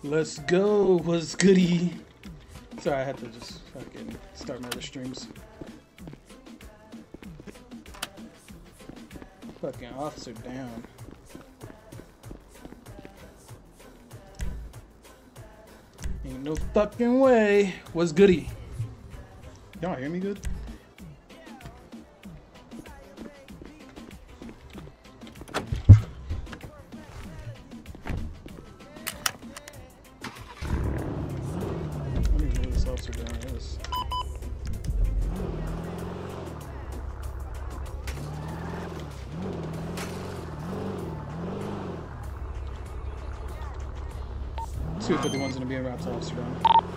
Let's go. What's goody? Sorry, I had to just fucking start my other streams. Fucking officer down. Ain't no fucking way. What's goody? Y'all hear me good? One's gonna be in Raps officer down.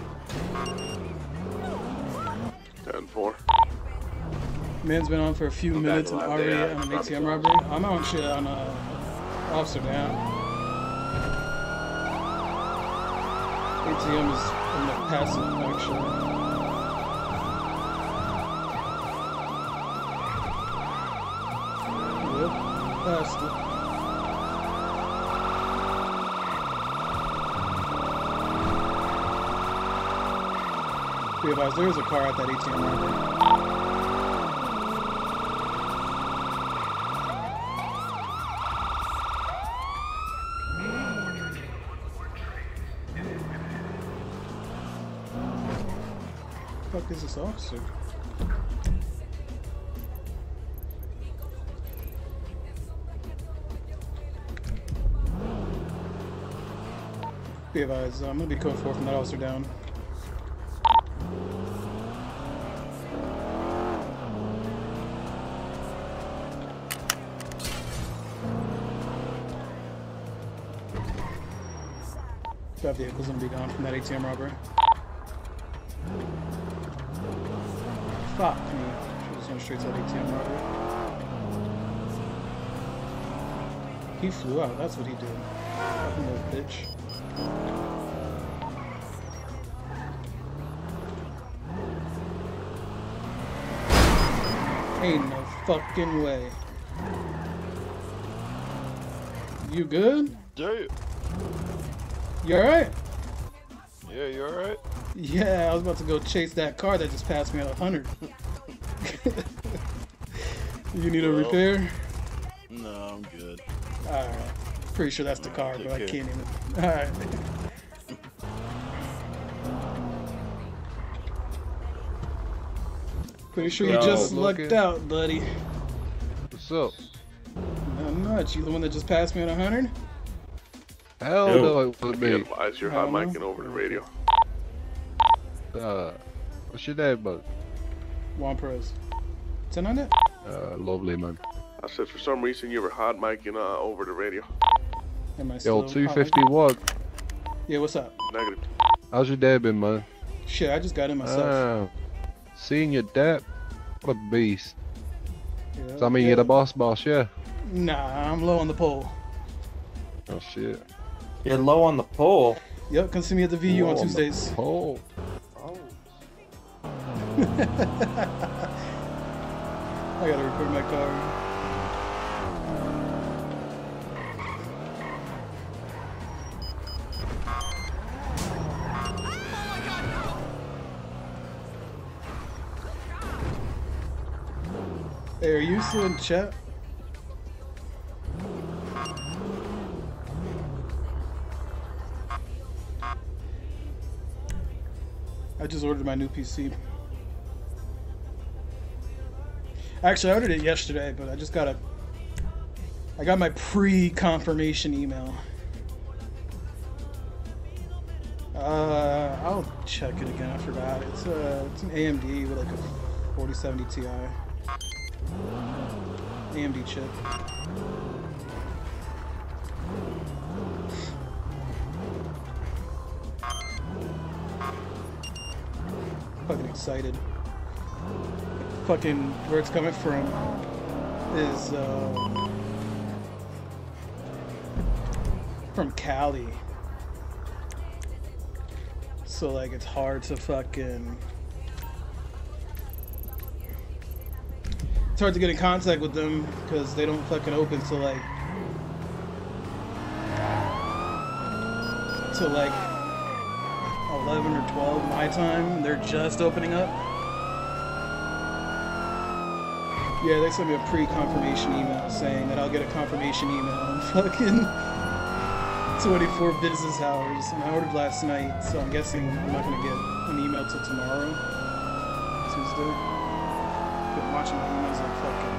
10-4. Man's been on for a few minutes and already on an ATM robbery. I'm on shit on officer down. ATM is in the passive actually. Yep, passed it. Be advised, there is a car at that ATM robbery. What the fuck is this officer? Be advised, I'm gonna be code 4 from that officer down. That vehicle's gonna be gone from that ATM robbery. Fuck me. Should just went straight to that ATM robbery. He flew out, that's what he did. Fucking little bitch. Ain't no fucking way. You good? Yeah. You alright? Yeah, you alright? Yeah, I was about to go chase that car that just passed me at 100. You need a repair? No, I'm good. Alright. Pretty sure that's the car, but I can't even. Alright. Pretty sure you just lucked out, buddy. What's up? Not much. You the one that just passed me at 100? Hell no, it wasn't Be me. advised, you're hot micing over the radio. What's your name, bud? Juan Perez. 10 on it? Lovely, man. I said for some reason you were hot micing over the radio. Am I Yo, still 251. Yeah, what's up? Negative. How's your day been, man? Shit, I just got in myself. Seeing your dad? What a beast. Yeah, So, I mean, you're the boss, yeah? Nah, I'm low on the pole. Oh, shit. You're low on the pole. Yep, come see me at the VU on Tuesdays. Oh. Oh. I gotta record my car. Hey, are you still in chat? I just ordered my new PC. Actually, I ordered it yesterday, but I just got I got my pre-confirmation email. I'll check it again. I forgot. It's an AMD with like a 4070 Ti. AMD chip. Fucking excited. Fucking where it's coming from is from Cali. So like it's hard to fucking it's hard to get in contact with them because they don't fucking open till like 11 or 12 my time. They're just opening up. Yeah, they sent me a pre-confirmation email saying that I'll get a confirmation email in fucking 24 business hours. And I ordered last night, so I'm guessing I'm not gonna get an email till tomorrow, Tuesday. Been watching my emails like fucking.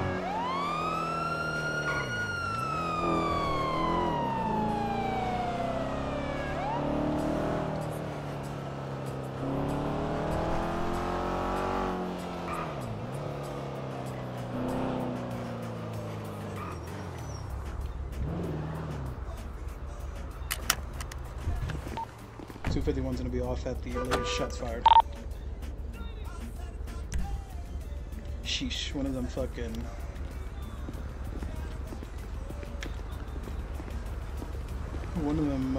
One's gonna be off at the latest shots fired. Sheesh, one of them fucking. One of them,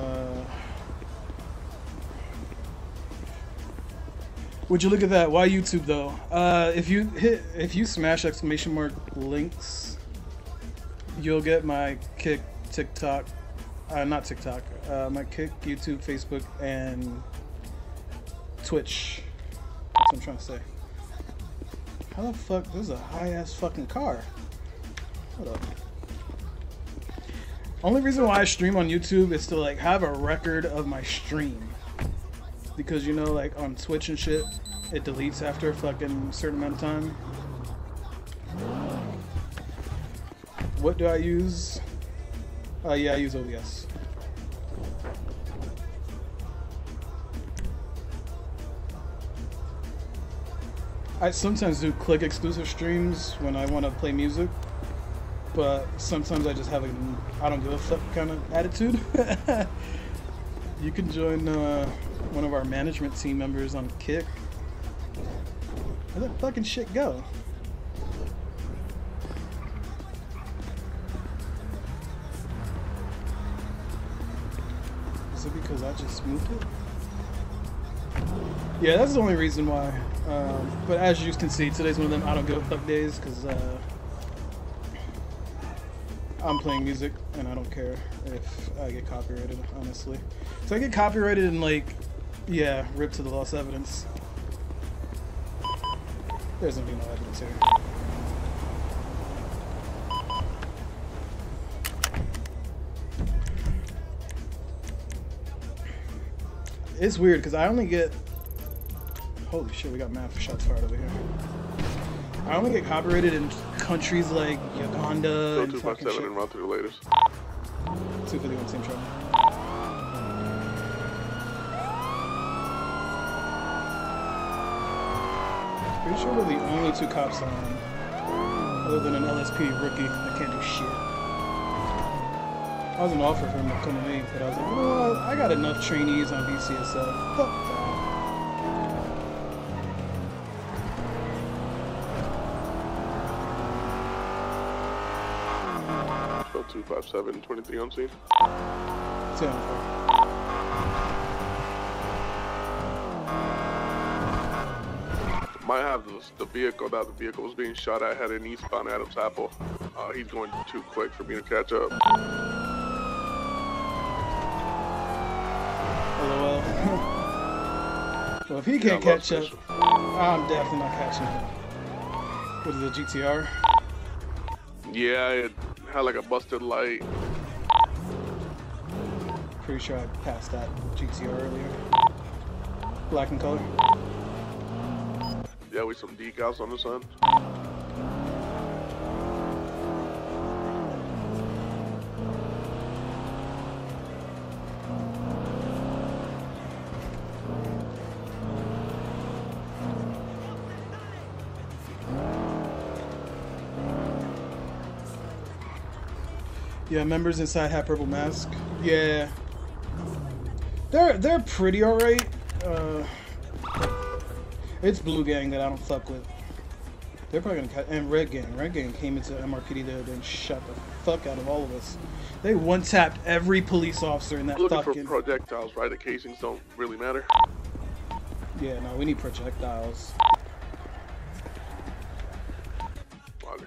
would you look at that? Why YouTube though? If you smash exclamation mark links, you'll get my Kick TikTok. Not TikTok. My Kick, YouTube, Facebook, and Twitch. That's what I'm trying to say. How the fuck? This is a high-ass fucking car. Hold up. Only reason why I stream on YouTube is to like have a record of my stream. Because you know, like on Twitch and shit, it deletes after a fucking certain amount of time. What do I use? Yeah, I use OBS. I sometimes do click exclusive streams when I want to play music, but sometimes I just have a I don't give a fuck kind of attitude. You can join one of our management team members on Kick. Where'd that fucking shit go? Is it because I just moved it? Yeah, that's the only reason why. But as you can see, today's one of them I don't give a fuck days because I'm playing music and I don't care if I get copyrighted, honestly. So I get copyrighted and like, yeah, rip to the lost evidence. There's gonna be no evidence here. It's weird because I only get. Holy shit, we got mad shots fired over here. I only get copyrighted in countries like Uganda and fucking shit. And run through the latest. 251, same trouble. Pretty sure we're the only two cops on, other than an LSP rookie that can't do shit. I was an offer for him to come to me, but I was like, you know what? I got enough trainees on BCSF. Fuck that. 257, 23 on scene. Might have the vehicle that the vehicle was being shot at heading eastbound Adams Apple. He's going too quick for me to catch up. LOL. Well, if he can't catch up, I'm definitely not catching him. What is it, GTR? Yeah, it had like a busted light. Pretty sure I passed that GTR earlier. Black in color. Yeah, with some decals on the sun. Yeah, members inside have purple mask. Yeah, they're pretty alright. It's Blue Gang that I don't fuck with. They're probably gonna catch, and Red Gang. Red Gang came into MRPD there and shot the fuck out of all of us. They one-tapped every police officer in that Looking fucking. for projectiles, right? The casings don't really matter. Yeah, no, we need projectiles. Water.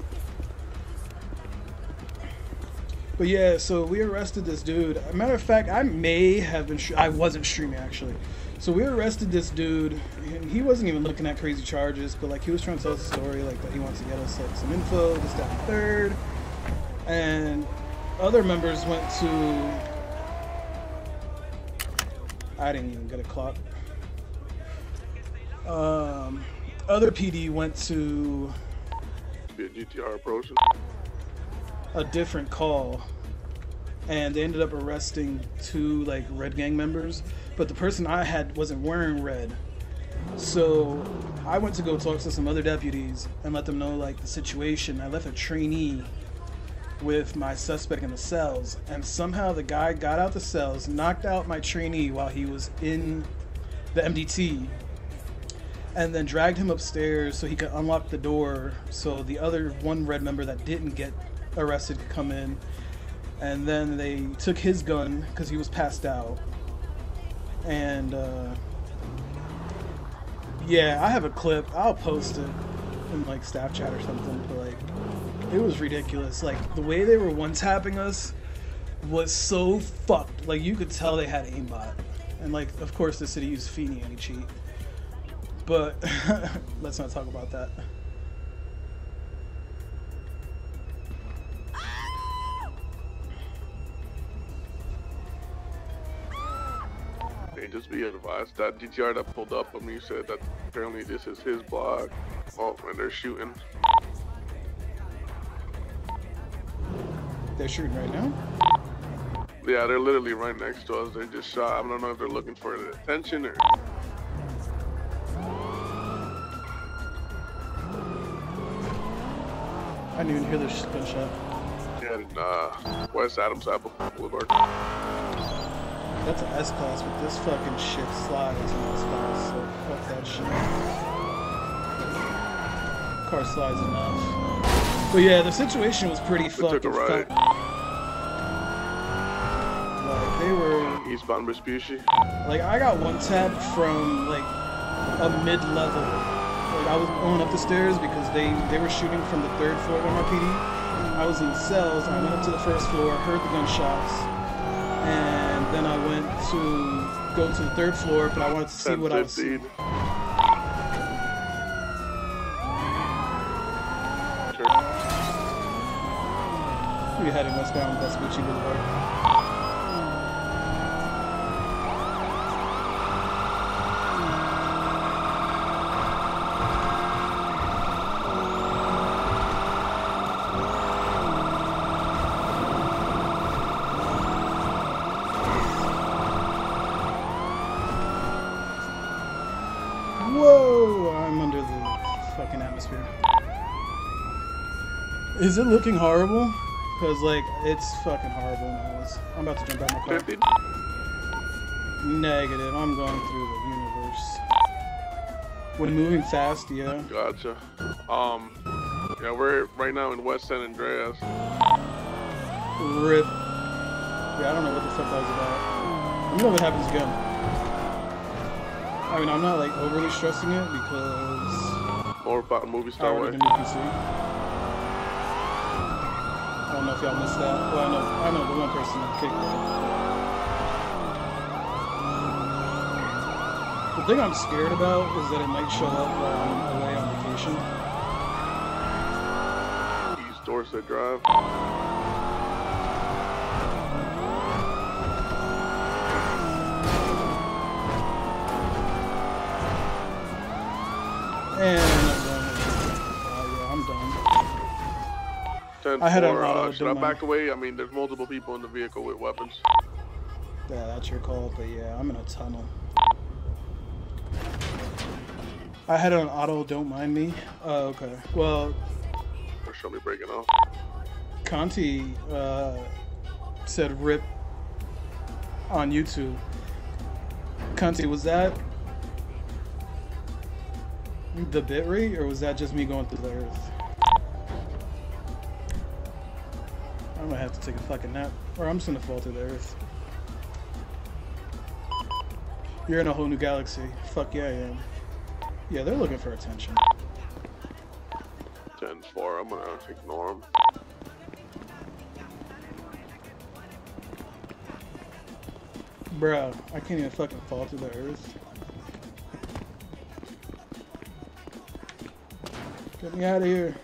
But yeah, so we arrested this dude. Matter of fact, I may have been. I wasn't streaming actually. So we arrested this dude, and he wasn't even looking at crazy charges, but like he was trying to tell us a story, like that he wants to get us like some info, this, that, and third. And other members went to. I didn't even get a clock. Other PD went to Be a GTR approaching. a different call, and they ended up arresting 2 like red gang members, but the person I had wasn't wearing red. So I went to go talk to some other deputies and let them know like the situation. I left a trainee with my suspect in the cells, and somehow the guy got out the cells, knocked out my trainee while he was in the MDT, and then dragged him upstairs so he could unlock the door so the other 1 red member that didn't get arrested could come in. And then they took his gun because he was passed out. And yeah, I have a clip. I'll post it in like staff chat or something. But like, it was ridiculous. Like the way they were one-tapping us was so fucked. Like you could tell they had aimbot. And like, of course, the city used Feeney anti-cheat. But let's not talk about that. Hey, just be advised that GTR that pulled up on me said that apparently this is his block. Oh, and they're shooting. They're shooting right now? Yeah, they're literally right next to us. They just shot. I don't know if they're looking for the attention or. I didn't even hear the gunshot. Yeah, in West Adams Apple Boulevard. That's an S-Class, but this fucking shit slides in S-Class, so fuck that shit. Car slides enough. But yeah, the situation was pretty fucking took a right. Like, they were... Eastbound Vespucci. Like, I got one tap from, like, a mid-level. Like, I was going up the stairs because they were shooting from the 3rd floor of MRPD. I was in cells, I went up to the 1st floor, heard the gunshots, and then I went to go to the 3rd floor, but I wanted to see what I was seeing. We heading westbound Vespucci Boulevard. Whoa! I'm under the fucking atmosphere. Is it looking horrible? Because, like, it's fucking horrible now. I'm about to jump out my car. 50? Negative. I'm going through the universe. When moving fast, yeah. Gotcha. Yeah, we're right now in West San Andreas. RIP. Yeah, I don't know what the fuck that was about. Let me know if it happens again. I mean, I'm not, like, overly stressing it because... More about movie star way. than you can see. I don't know if y'all missed that. Well, I know the one person that kicked it. The thing I'm scared about is that it might show up while I'm away on vacation. East Dorset Drive. And I'm done. I had an auto. Should I back away? I mean, there's multiple people in the vehicle with weapons. Yeah, that's your call, but yeah, I'm in a tunnel. I had an auto, don't mind me. Oh, okay. Well, Or show me breaking off. Conti said RIP on YouTube. Conti, was that the bitrate, or was that just me going through the earth? I'm gonna have to take a fucking nap, or I'm just gonna fall through the earth. You're in a whole new galaxy. Fuck yeah, I am. Yeah, they're looking for attention. 10-4, I'm gonna ignore them. Bruh, I can't even fucking fall through the earth. Get me out of here.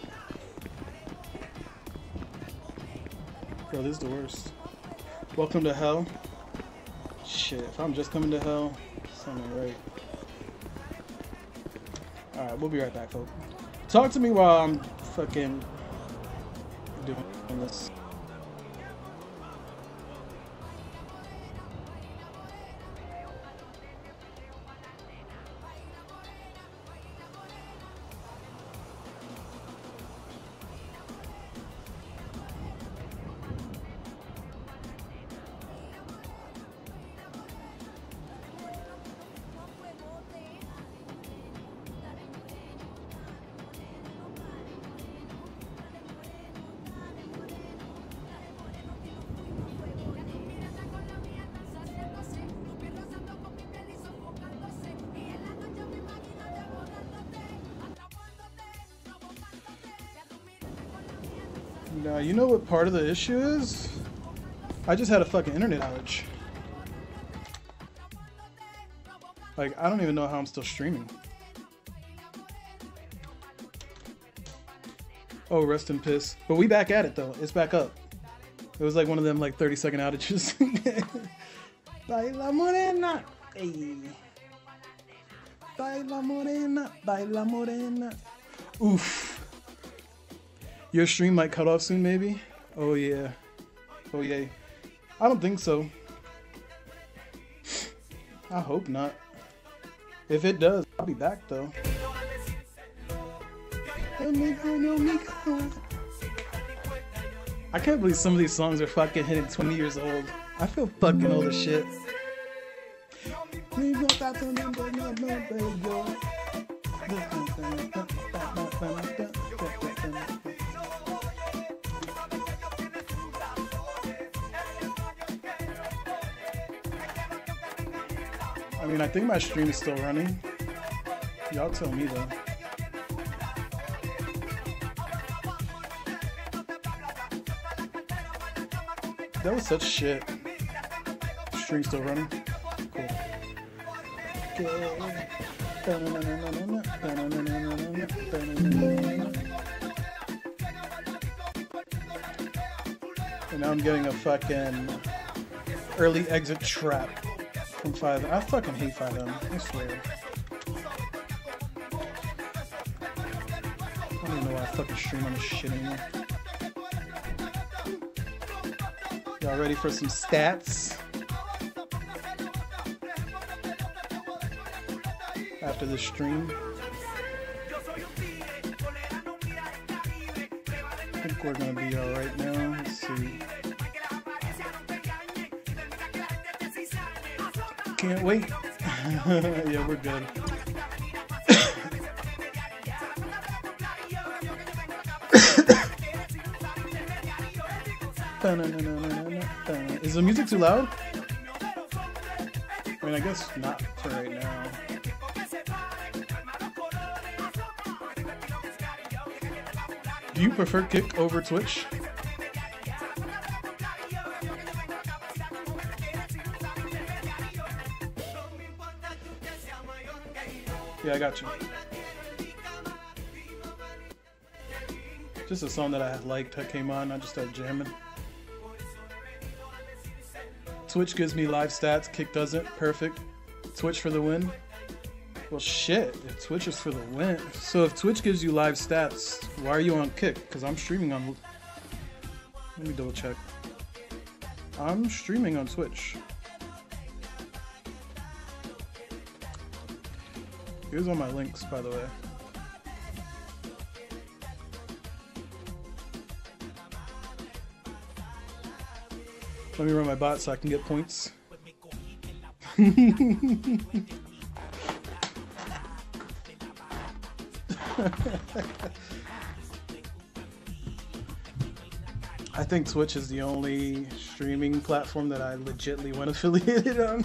Bro, this is the worst. Welcome to hell. Shit, if I'm just coming to hell, something right. Alright, we'll be right back, folks. Talk to me while I'm fucking doing this. Now, you know what part of the issue is? I just had a fucking internet outage. Like, I don't even know how I'm still streaming. Oh, rest in piss. But we back at it, though. It's back up. It was like one of them, like, 30-second outages. Baila morena. Hey. Baila morena. Baila morena. Oof. Your stream might cut off soon, maybe? Oh, yeah. Oh, yay. I don't think so. I hope not. If it does, I'll be back, though. I can't believe some of these songs are fucking hitting 20 years old. I feel fucking old as shit. I mean, I think my stream is still running. Y'all tell me, though. That was such shit. Stream still running. Cool. And now I'm getting a fucking early exit trap from 5. I fucking hate 5M, I swear. I don't even know why I fucking stream on this shit anymore. Y'all ready for some stats? After the stream. I think we're gonna be alright now. Let's see. Can't wait. Yeah, we're good. Is the music too loud? I mean, I guess not for right now. Do you prefer Kick over Twitch? Yeah, I got you. Just a song that I had liked that came on, I just started jamming. Twitch gives me live stats, Kick doesn't. Perfect. Twitch for the win. Well, shit, if Twitch is for the win. So if Twitch gives you live stats, why are you on Kick? Because I'm streaming on... Let me double check. I'm streaming on Twitch. Here's all my links, by the way. Let me run my bot so I can get points. I think Twitch is the only streaming platform that I legitly went affiliated on.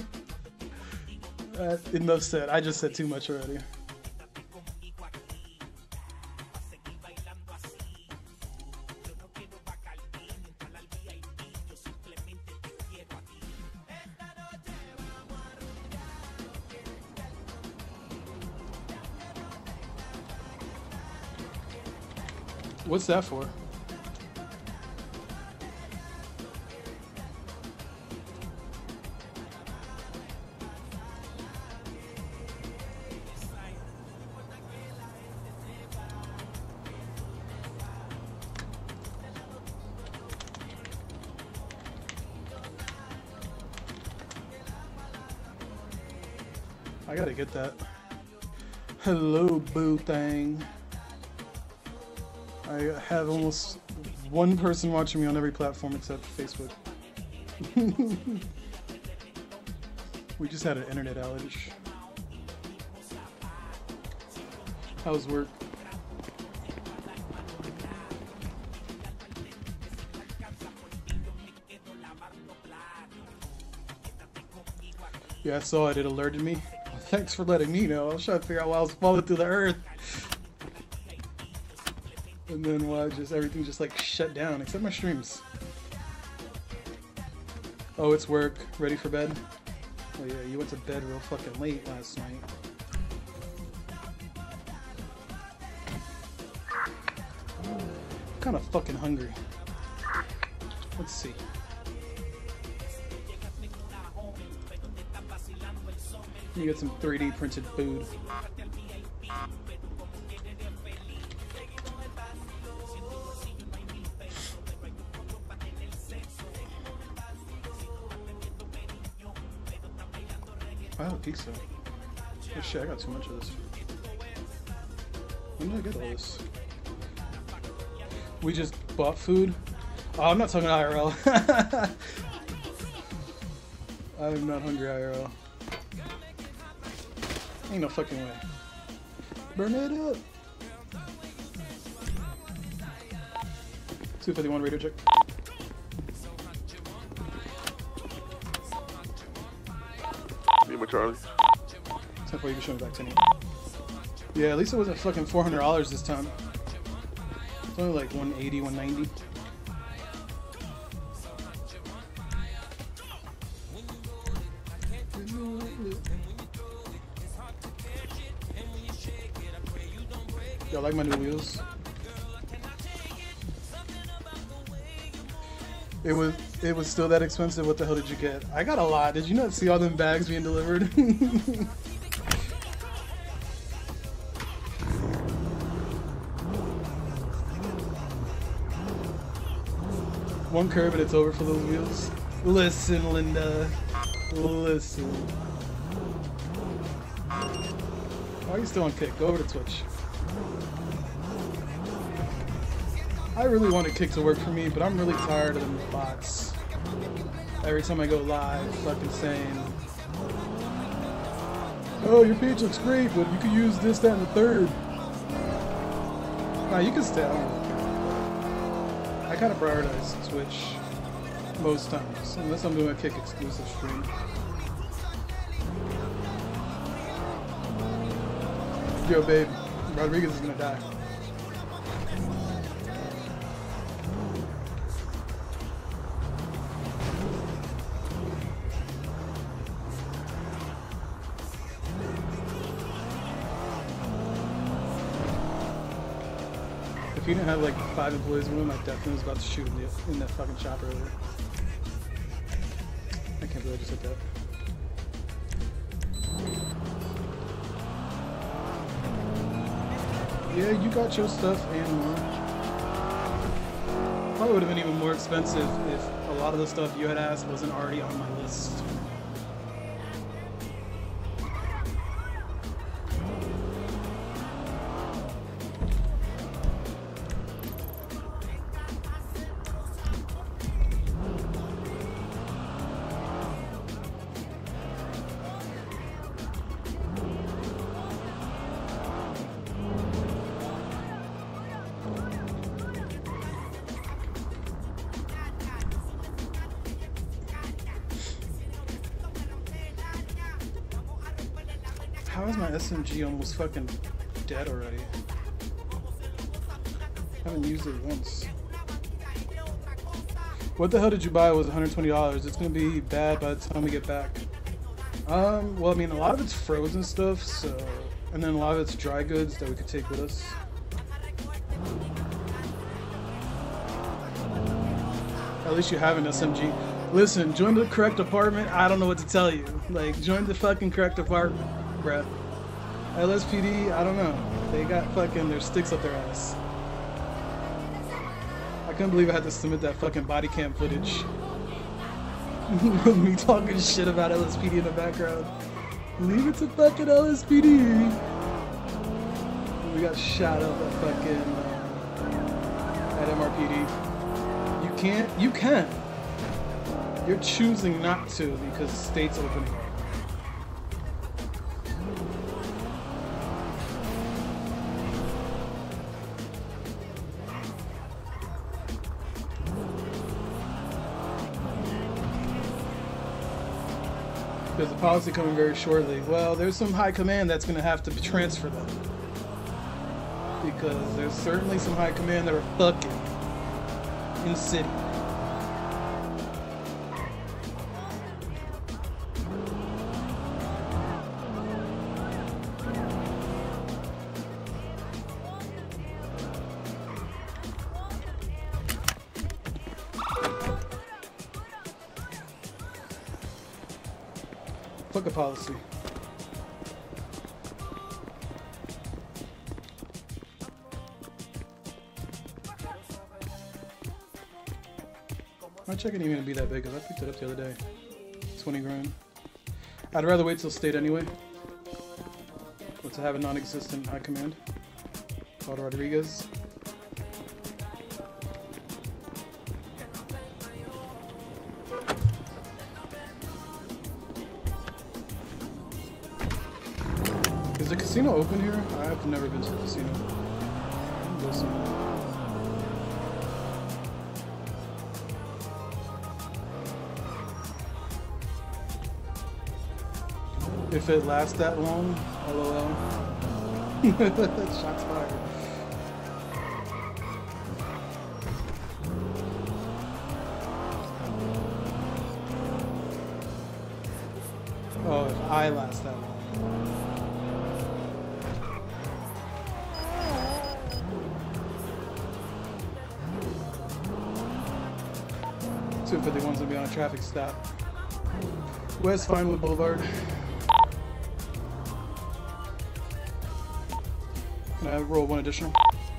Enough said. I just said too much already. What's that for? I gotta get that. Hello, boo thing. I have almost one person watching me on every platform except Facebook. We just had an internet outage. How's work? Yeah, I saw it. It alerted me. Thanks for letting me know. I was trying to figure out why I was falling through the earth. And then why just everything just like shut down, except my streams. Oh, it's work. Ready for bed? Oh yeah, you went to bed real fucking late last night. I'm kinda fucking hungry. Let's see. You get some 3D printed food. I have a pizza. Oh shit, I got too much of this. When did I get all this? We just bought food? Oh, I'm not talking IRL. I'm not hungry IRL. Ain't no fucking way. Burn it up! 251 radio check. Lima Charlie. 10-4, you can show me back 10. Yeah, at least it wasn't fucking $400 this time. It's only like 180, 190. Y'all like my new wheels? It was still that expensive. What the hell did you get? I got a lot. Did you not see all them bags being delivered? One curb and it's over for those wheels. Listen, Linda. Listen. Why are you still on Kick? Go over to Twitch. I really want a Kick to work for me, but I'm really tired of them bots. Every time I go live, fucking saying, oh, your page looks great, but you could use this, that, and the third. Nah, you can stay on. I kind of prioritize Twitch most times, unless I'm doing a Kick exclusive stream. Yo, babe, Rodriguez is gonna die. If you didn't have like 5 employees in the room, I definitely was about to shoot in that fucking shop earlier. I can't believe I just hit that. Yeah, you got your stuff and more. Probably would have been even more expensive if a lot of the stuff you had asked wasn't already on my list. How is my SMG almost fucking dead already? I haven't used it once. What the hell did you buy? It was $120. It's gonna be bad by the time we get back. Well, I mean, a lot of it's frozen stuff, so, and then a lot of it's dry goods that we could take with us. At least you have an SMG. Listen, join the correct department. I don't know what to tell you. Like, join the fucking correct department, bruh. LSPD, I don't know. They got fucking their sticks up their ass. I couldn't believe I had to submit that fucking body cam footage. Me talking shit about LSPD in the background. Leave it to fucking LSPD. We got shot up at fucking at MRPD. You can. You're choosing not to because the state's opening. There's a policy coming very shortly. Well, there's some high command that's going to have to transfer them. Because there's certainly some high command that are fucking in the city. Fuck a policy. My check ain't even gonna be that big because I picked it up the other day. 20 grand. I'd rather wait till state anyway. But to have a non-existent high command. Called Rodriguez. Is the casino open here? I've never been to the casino. Go somewhere. If it lasts that long, LOL. Shots fired. Oh, if I last that long. But they want to be on a traffic stop. West Vinewood Boulevard. Can I roll one additional?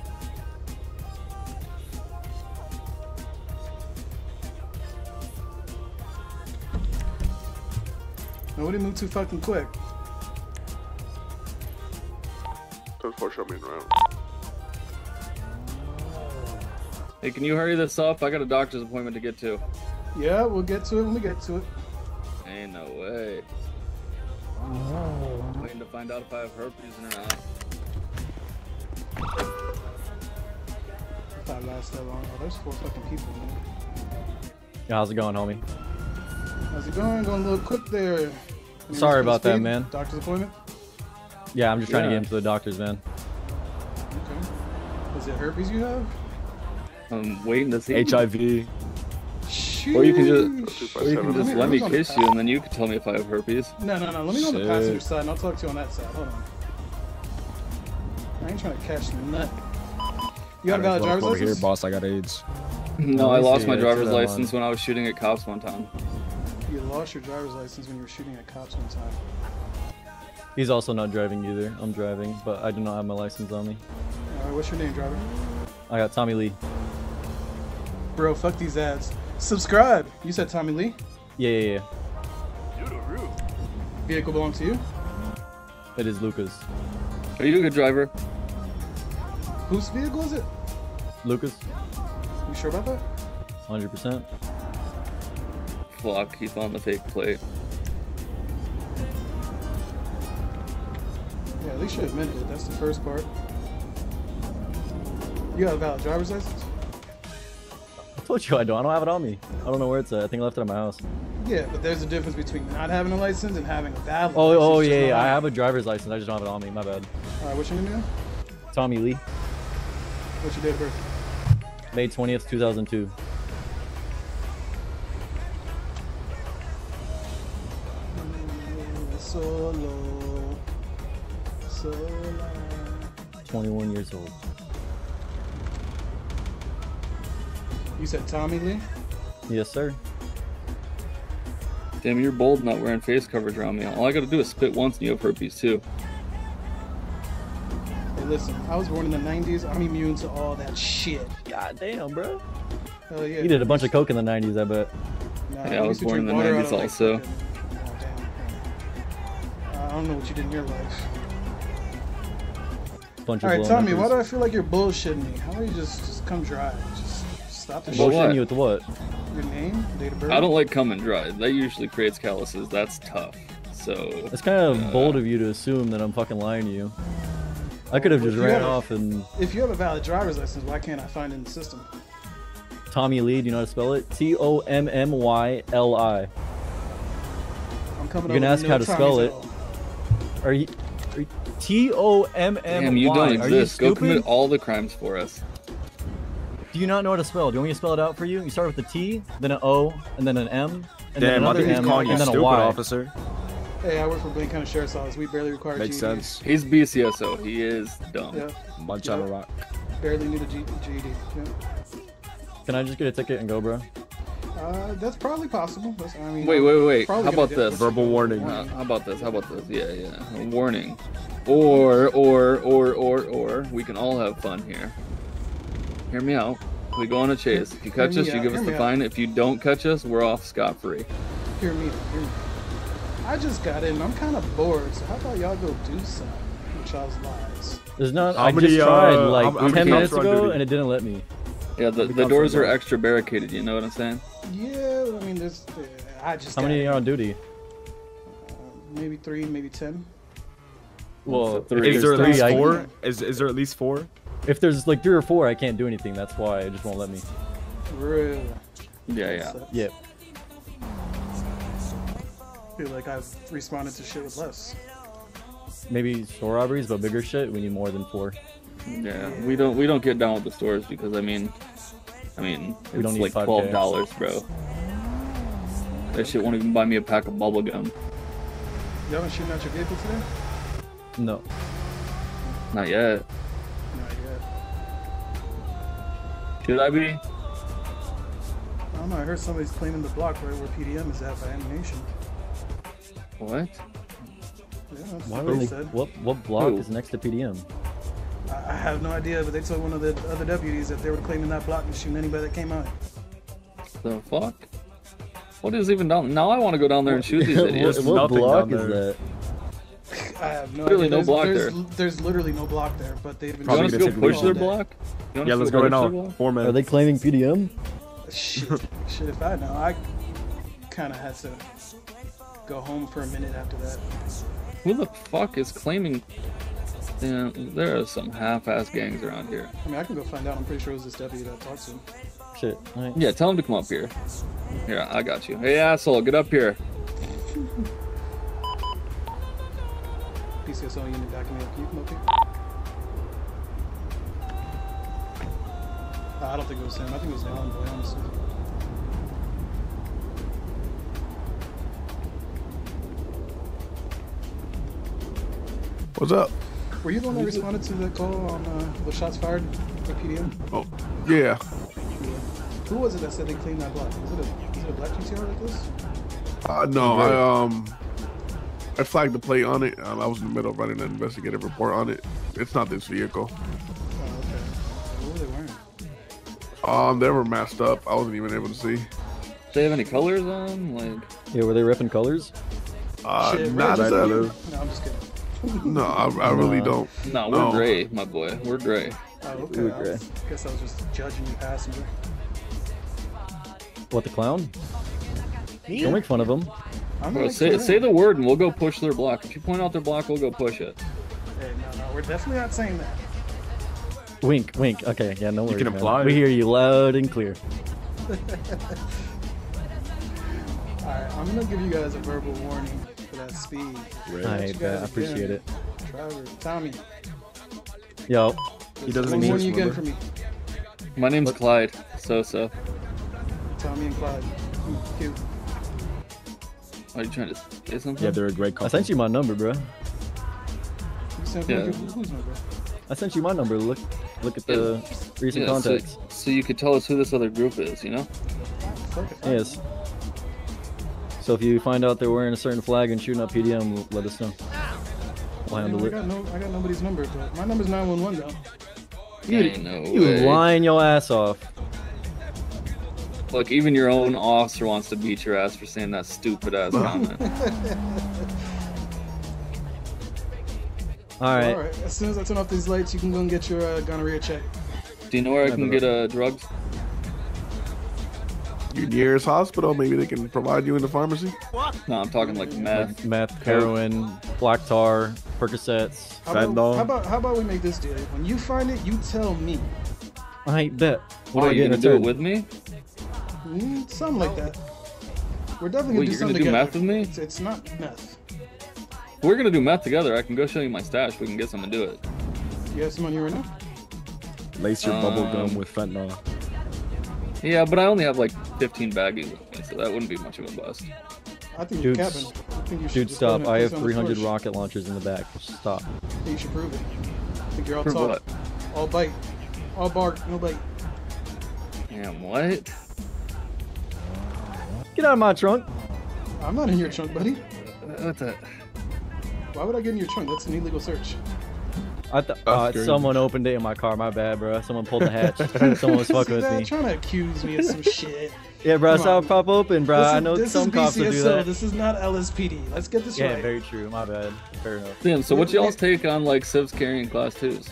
Nobody move too fucking quick. Unfortunately, I'm around. Hey, can you hurry this up? I got a doctor's appointment to get to. Yeah, we'll get to it when we get to it. Ain't no way. I'm waiting to find out if I have herpes or not. If I last that long. Oh, there's 4 fucking people, man. Yeah, how's it going, homie? How's it going? Going a little quick there. Sorry about that, man. Doctor's appointment? Yeah, I'm just trying to get into the doctor's, man. Okay. Is it herpes you have? I'm waiting to see. HIV. Or you can just let me kiss you, and then you can tell me if I have herpes. No. Let me go on the passenger side, and I'll talk to you on that side. Hold on. I ain't trying to catch the nut. You got a valid driver's license? Here, boss, I got AIDS. No, I lost my driver's license when I was shooting at cops one time. You lost your driver's license when you were shooting at cops one time. He's also not driving either. I'm driving, but I do not have my license on me. Alright, what's your name, driver? I got Tommy Lee. Bro, fuck these ads. Subscribe! You said Tommy Lee? Yeah. Vehicle belongs to you? It is Lucas. Are you a good driver? Whose vehicle is it? Lucas? You sure about that? 100%. Fuck, he found the fake plate. Yeah, at least you admitted it. That's the first part. You got a valid driver's license? I told you I don't have it on me. I don't know where it's at. I think I left it at my house. Yeah, but there's a difference between not having a license and having a valid Oh, license. yeah. I have a driver's license. I just don't have it on me. My bad. Alright, what's your name again? Tommy Lee. What's your date of birth? May 20th, 2002. Solo. 21 years old. You said Tommy Lee? Yes, sir. Damn, you're bold not wearing face coverage around me. All I gotta do is spit once and you have herpes too. Hey, listen, I was born in the 90s. I'm immune to all that shit. God damn, bro. Hell yeah. You did a bunch of coke in the 90s, I bet. Nah, Yeah, I was used to born in drink the water 90s out of, like, also. fucking- oh, damn. I don't know what you did in your life. Bunch All right, of tell me, why do blownippers. I feel like you're bullshitting me? How about you just come dry? Just stop the Well, shit. what? Bullshitting you with what? Your name, date of birth. I don't like coming dry. That usually creates calluses. That's tough. So It's kind of bold of you to assume that I'm fucking lying to you. I could have Well, just if you ran have a- off and If you have a valid driver's license, why can't I find it in the system? Tommy Lee. Do you know how to spell it? Tommyli. I'm coming You can up ask with how no to spell Tommies it. at all. Are you Tommy? damn, you don't Are you exist. Go stupid? commit all the crimes for us. Do you not know how to spell? Do you want me to spell it out for you? You start with a T, then an O, and then an M, and then Damn, I another think he's M, calling you and then a stupid, Y. officer. Hey, I work for Blaine County Sheriff's Office. We barely require Makes GEDs. sense. He's BCSO. He is dumb. Yeah, Bunch on a rock. barely need a GED. Yeah. Can I just get a ticket and go, bro? That's probably possible. I mean, Wait. probably How gonna about get this? Verbal warning. How about this? Yeah. A warning. Or, we can all have fun here. Hear me out. We go on a chase. If you catch Hear us, me you out, give us hear the me fine. If you don't catch us, we're off scot-free. Hear me. I just got in. I'm kind of bored. So how about y'all go do something with y'all's lives? There's not. How I many, just tried how like many 10 minutes cops are on ago, duty? and it didn't let me. Yeah, the cops doors are are there? extra barricaded, you know what I'm saying? Yeah, I mean, there's. I just. How got many in. are on duty? Maybe 3, maybe 10. Well, It's a three. Is there at Three, least I- 4? Is there at least 4? If there's like 3 or 4, I can't do anything. That's why it just won't let me. Really. Yeah. Sucks. Yep. I feel like I've responded to shit with less. Maybe store robberies, but bigger shit. We need more than 4. Yeah, we don't get down with the stores because I mean, We it's don't need like 5K. $12, bro. That shit won't even buy me a pack of bubble gum. You haven't shooting at your vehicle today? No. Not yet. Not yet. Should I be? I don't know. I heard somebody's claiming the block right where PDM is at by animation. What? Yeah, that's Why what would they they? said. What block Who? is next to PDM? I have no idea, but they told one of the other deputies that they were claiming that block and shooting anybody that came out. The fuck? What is even down? Now I want to go down there and shoot these idiots. what nothing block down is there. that? I have no Literally idea. no block There's literally no block there, but they've been. You Probably want us to gonna go take push all their day. block? You want Yeah, us let's to go right push their now. block? 4 Are minutes. they claiming PDM? Shit, if I know, I kind of had to go home for a minute after that. Who the fuck is claiming? Yeah, there are some half-ass gangs around here. I mean, I can go find out. I'm pretty sure it was this deputy that talked to him. Shit. Alright. Yeah, tell him to come up here. Here, I got you. Hey, asshole, get up here. PCSO unit backing me up. Can you come up here? I don't think it was him. I think it was Alan Boy, honestly. What's up? Were you the one that responded to the call on the shots fired by PDM? Oh, yeah. Who was it that said they cleaned that block? Is it a black GTR like this? No, I flagged the plate on it. I was in the middle of writing an investigative report on it. It's not this vehicle. Oh, okay. What were they wearing? They were masked up. I wasn't even able to see. Do they have any colors on? Like, Yeah, were they ripping colors? Shit, Not Red, as just a, you? No, I'm just kidding. no, I really don't. no, we're No. gray, my boy. We're gray. Oh, okay. Ooh, I gray. guess I was just judging you passenger. What, the clown? Don't make fun of him. I'm Bro, not say the word and we'll go push their block. If you point out their block, we'll go push it. Hey, no, we're definitely not saying that. Wink, wink. Okay, yeah, no worries. can man. imply We it. hear you loud and clear. Alright, I'm gonna give you guys a verbal warning for that speed. Alright, guys I appreciate again. it. Trevor, Tommy. Yo, He doesn't One need warning this again number. for me. My name's Clyde. So. Tommy and Clyde. Cute. Are you trying to say something? Yeah, they're a great couple. I sent you my number, bro. You sent Yeah. who's number? I sent you my number. Look at the recent Yeah, contacts. so you could tell us who this other group is, you know? Fuck it. Yes. So if you find out they're wearing a certain flag and shooting up PDM, let us know. We'll handle it. I got nobody's number, but my number's 911 though. Ain't no You way. lying your ass off. Look, even your own officer wants to beat your ass for saying that stupid ass comment. Alright. Alright, as soon as I turn off these lights, you can go and get your gonorrhea check. Do you know where I can get drugs? Your nearest hospital, maybe they can provide you in the pharmacy. No, I'm talking like meth. Meth, heroin, black tar, Percocets, fentanyl. How about we make this deal? When you find it, you tell me. I bet. What are you gonna do it with me? Something like that. We're definitely gonna Wait, do you're something gonna do together. meth with me? It's not meth. We're gonna do meth together. I can go show you my stash. We can get some and do it. You have some on you right now? Lace your bubble gum with fentanyl. Yeah, but I only have like 15 baggies with me, so that wouldn't be much of a bust. I think you're Dudes, capping. I think you should dude, just go stop. ahead and I have place it on the 300 storage. rocket launchers in the back. Stop. I think you should prove it. I think you're all Prove talk. what? All bite. All bark, no bite. Damn, what? Get out of my trunk. I'm not in your trunk, buddy. What the? Why would I get in your trunk? That's an illegal search. I thought someone opened it in my car. My bad, bro. Someone pulled the hatch. Someone was fucking with me. Trying to accuse me of some shit. Yeah, bro. I Come saw on. it pop open, bro. I know some cops will do BCSO. that. This is not LSPD. Let's get this Yeah, right. very true. My bad. Fair enough. Damn, so what's y'all's take on like civs carrying class 2s?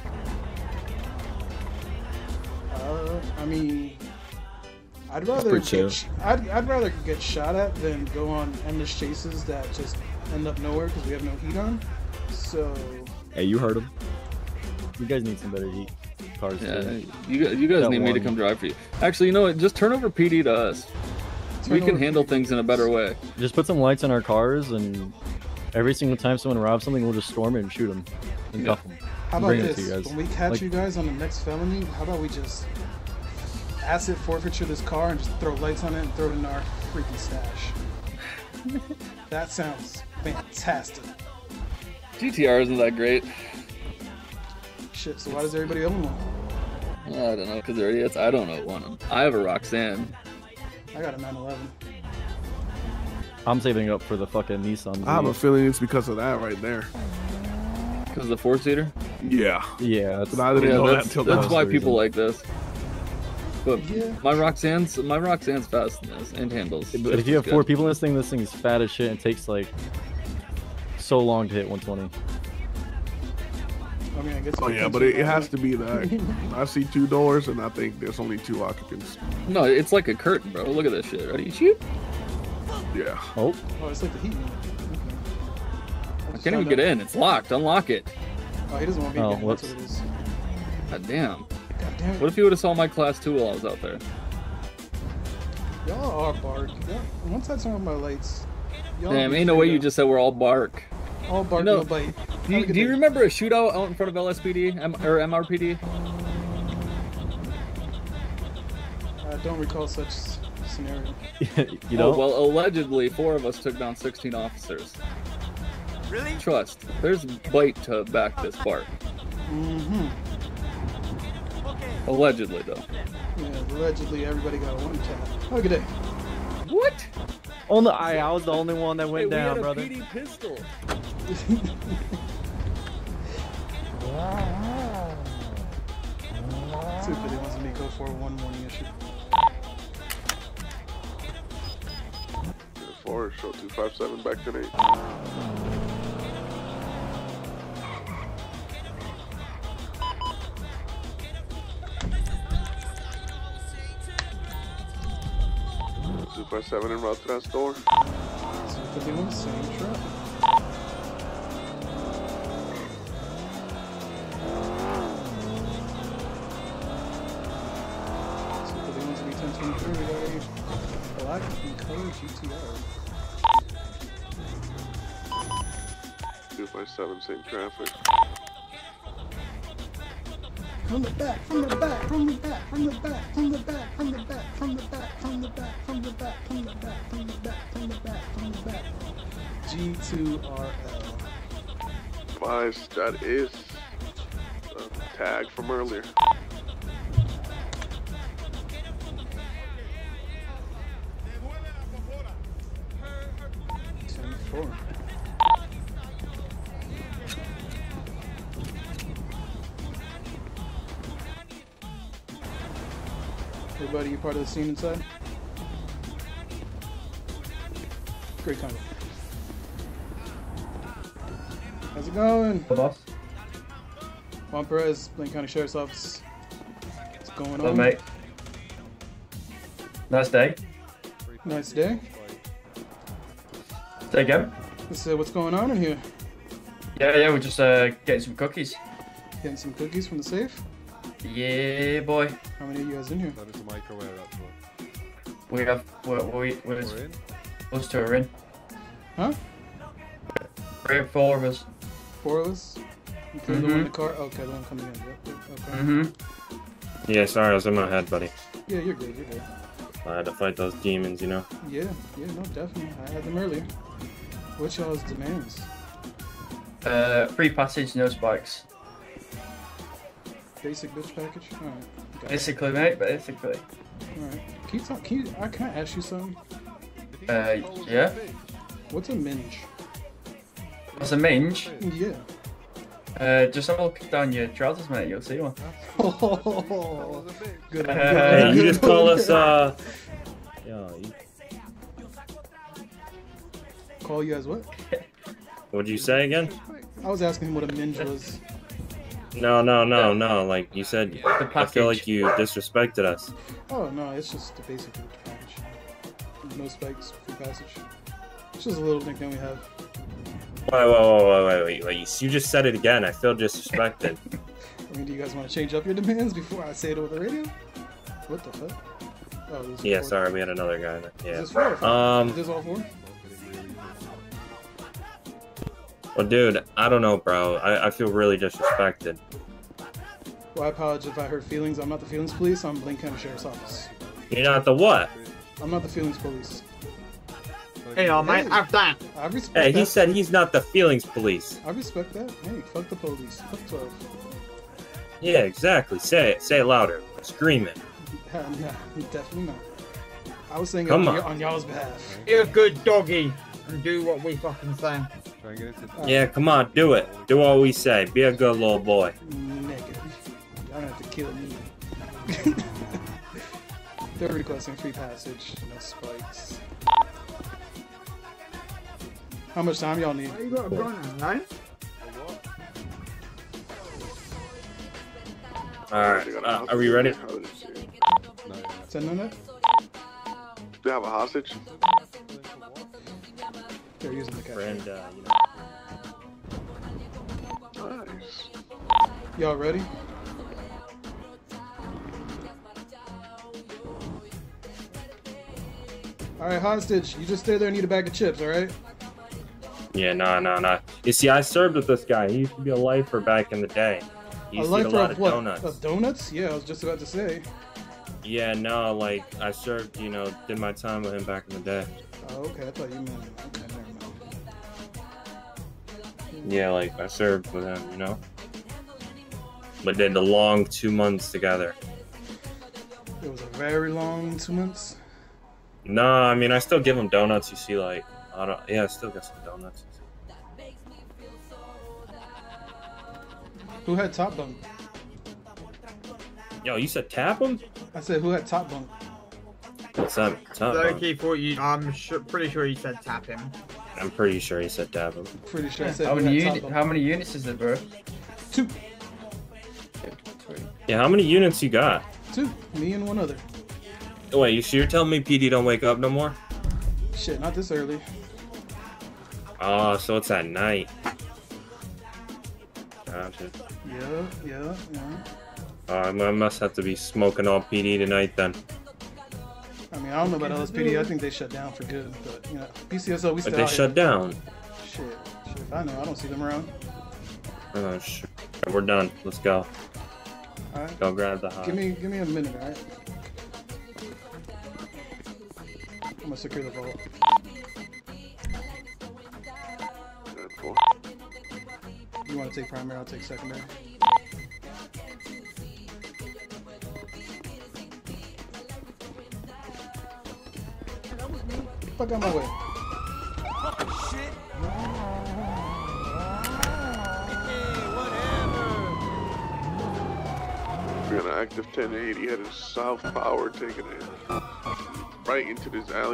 I mean, I'd rather pretty chill. I'd rather get shot at than go on endless chases that just end up nowhere because we have no heat on. So Hey, you heard him. You guys need some better heat cars. Yeah, too. you guys That need me to one. come drive for you. Actually, you know what? Just turn over PD to us. We Turn can over handle PD. things in a better way. Just put some lights on our cars, and every single time someone robs something, we'll just storm it and shoot them and cuff them. How about Bring it to this? you guys. When we catch Like- you guys on the next felony, how about we just asset forfeiture this car and just throw lights on it and throw it in our freaking stash? That sounds fantastic. GTR isn't that great. Shit, so why does everybody own one? I don't know, because they're idiots. I don't know one. I have a Roxanne. I got a 911. I'm saving up for the fucking Nissan. I have a feeling it's because of that right there. Because the 4-seater? Yeah. Yeah, that's, But I didn't know that that's, until that's now. why the people reason. like this. But Yeah. my Roxanne's fast and handles. but if you have good. 4 people in this thing is fat as shit and takes like so long to hit 120. I mean, I guess. Oh yeah, but it has to be that. I see 2 doors and I think there's only 2 occupants. No, it's like a curtain, bro. Look at this shit. Ready? Shoot. Yeah. Oh, Oh, it's like the heat unit. I can't even get in. It's locked. Unlock it. Oh, he doesn't want me to Oh, get in. That's whoops. what it is. God damn. God damn it. What if you would have saw my class 2 while I was out there? Y'all are bark. Once I turn on my lights. y'all Damn, be ain't no way free you to- just said we're all bark. All bark, No. no bite. Do you remember a shootout out in front of LSPD or MRPD? I don't recall such scenario. you know? Oh, well, allegedly, 4 of us took down 16 officers. Really? Trust. There's bite to back this bark. Mm-hmm. Allegedly, though. Yeah, allegedly everybody got a 1 tap. Have a good day. What? Only I was the only one that went Hey, down, we had brother. a PD pistol. See if they wants me to go for one morning issue. 4, show 257 back to 8. Two 257 en route to that store. See if they're doing the same trap. See if they're doing to be 1023. We got a black and colored GTR. 257, same traffic. From the back, from the back, from the back, from the back, from the back, from the back, from the back, from the back, from the back, from the back, from the back, from the back, from the back. G2RL. Guys, that is a tag from earlier. 4. Everybody, you part of the scene inside? Great combo. How's it going? Boss. Juan Perez, Blaine County Sheriff's Office. What's going Hello, on? mate. Nice day. Nice day. Say again? What's going on in here? Yeah, we're just getting some cookies. Getting some cookies from the safe? Yeah, boy. How many of you guys in here? We have, we're us two are in. Huh? 4 of us. 4 of us? Okay, the one in the car? Okay, the one coming in. Yep, okay. Yeah, sorry, I was in my head, buddy. Yeah, you're good, you're good. I had to fight those demons, you know? Yeah, no, definitely. I had them earlier. What's y'all's demands? Free passage, no spikes. Basic bitch package? Alright. got it. Basically, mate, basically. Alright. Can I ask you something? Yeah? What's a minge? What's a minge? Yeah. Just have a look down your trousers, mate, you'll see one. Good. Hey, you just call us, Call you guys what? What'd you say again? I was asking him what a minge was. No, like you said, I feel like you disrespected us. Oh no, it's just the basic bitch package. No spikes, free passage. It's just a little nickname we have. Wait, you just said it again. I feel disrespected. I mean, do you guys want to change up your demands before I say it over the radio? What the fuck? Oh, this is Yeah, 4. sorry, we had another guy there. Yeah. Is this 4 or 5? Is this all 4? Well, dude, I don't know, bro. I feel really disrespected. Well, I apologize if I hurt feelings. I'm not the feelings police. I'm Blaine County Sheriff's Office. You're not the what? I'm not the feelings police. Hey, mate, have that. I respect Hey, that. he said he's not the feelings police. I respect that. Hey, fuck the police. Fuck 12. Yeah, exactly. Say it. Say it louder. Scream it. Nah, definitely not. I was saying it Come on y'all's behalf. You're a good doggy and do what we fucking say. Yeah, come on, do it. Do what we say. Be a good little boy. Negative. Y'all gonna have to kill me. They're requesting free passage, no spikes. How much time y'all need? You got a gun now, no? Alright, are we ready? 10 minutes? Do you have a hostage? They're using the cash. Friend, Nice. Y'all ready? Alright, hostage. You just stay there and eat a bag of chips, alright? Yeah, nah. You see, I served with this guy. He used to be a lifer back in the day. He used to eat a lot of what? donuts. Of donuts? Yeah, I was just about to say. Yeah, no, like, I served, did my time with him back in the day. Oh, okay. I thought you meant... Okay, never mind. Yeah, like, I served with him, But did the long 2 months together. It was a very long 2 months. No, I mean, I still give him donuts, you see, like, I still got some donuts. Who had top bunk? Yo, you said tap him? I said who had top bunk? What's that? Top So bunk? he thought you. I'm pretty sure you said tap him. I'm pretty sure he said tap him. Pretty sure I said How who many, had top bunk. how many units is it, bro? 2. Yeah, how many units you got? 2. Me and one other. Wait, you're telling me PD don't wake up no more? Shit, not this early. Oh, so it's at night. Gotcha. Yeah. I must have to be smoking all PD tonight then. I mean, I don't know about LSPD. I think they shut down for good. But, PCSO, we still But they out shut down. Shit, if I know. I don't see them around. Oh, sure. We're done. Let's go. Alright. Go grab the hot. Give me a minute, alright? I'm gonna secure the vault. You want to take primary? I'll take secondary. Fuck out my way. shit. We're on an active 1080 headed south power, taking it right into this alley.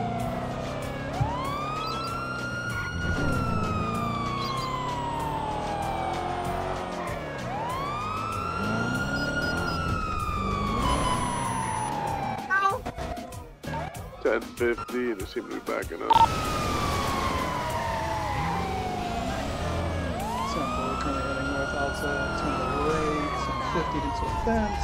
Ow. 1050, they seem to be backing up. Sample currently heading north outside, turn to the right, 50 into a fence.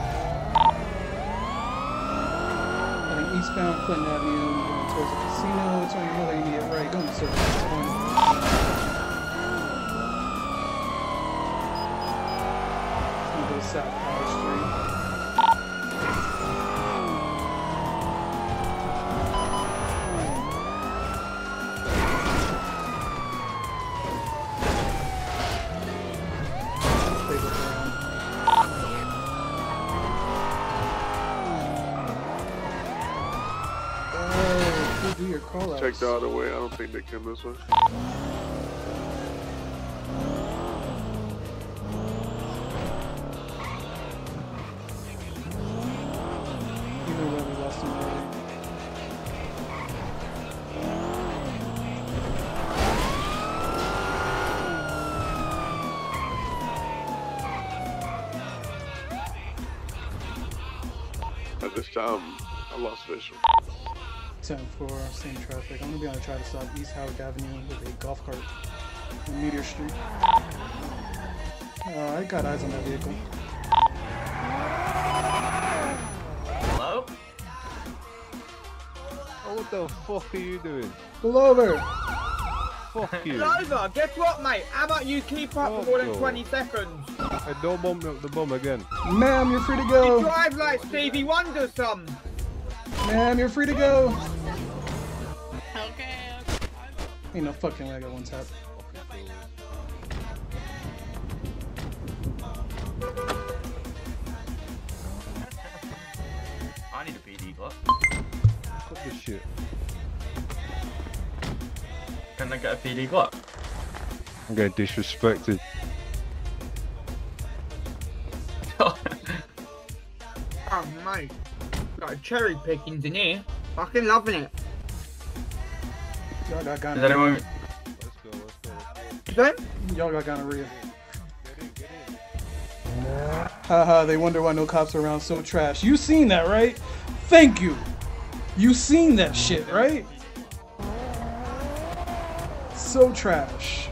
Heading eastbound Clinton Avenue, going towards the casino, turning another immediate right, going to service this point. It's going to go south Power Street. Do your call outs. Check the other way, I don't think they came this way. You know where we lost him already. At this time, I lost vision. 10-4, same traffic. I'm gonna be on a try to stop East Howard Avenue with a golf cart on Meteor Street. I got eyes on that vehicle. Hello? Oh, what the fuck are you doing? Pull over! Fuck you. Driver, guess what, mate? How about you keep up for more than 20 seconds? I don't bump the bum again. Ma'am, you're free to You go! drive like Stevie Wonder, son. Ma'am, you're free to go! Okay. Ain't no fucking way I got one tap. I need a PD Glock. What the shit? Can I get a PD Glock? I'm getting disrespected. Oh, mate. Got cherry pickings in here. Fucking loving it. Y'all got Is gonorrhea. anyone? Let's go. Then? Y'all got gonorrhea. Haha, they wonder why no cops are around. So trash. You seen that, right? Thank you. You seen that shit, right? So trash.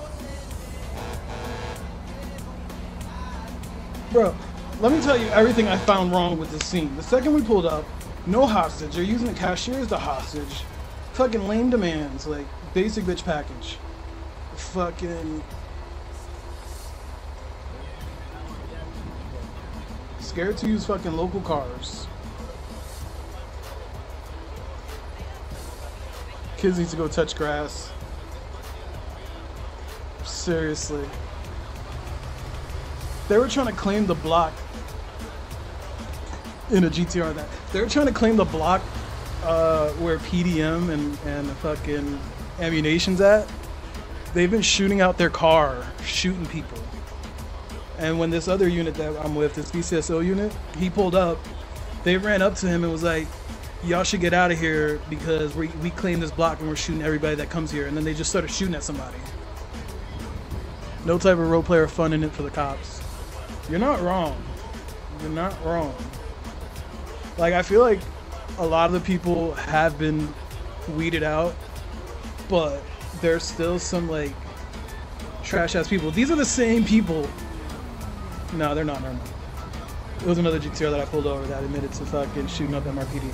Bro, let me tell you everything I found wrong with this scene. The second we pulled up, no hostage. They're using the cashier as the hostage. Fucking lame demands, like basic bitch package. Fucking scared to use fucking local cars. Kids need to go touch grass. Seriously. They were trying to claim the block in a GTR that. They were trying to claim the block where PDM and the fucking ammunition's at. They've been shooting out their car, shooting people. And when this other unit that I'm with, this BCSO unit, he pulled up, they ran up to him and was like, y'all should get out of here because we claim this block and we're shooting everybody that comes here. And then they just started shooting at somebody. No type of role player fun in it for the cops. You're not wrong. You're not wrong. Like, I feel like a lot of the people have been weeded out, but there's still some, like, trash-ass people. These are the same people. No, they're not normal. It was another GTR that I pulled over that admitted to fucking shooting up MRPD.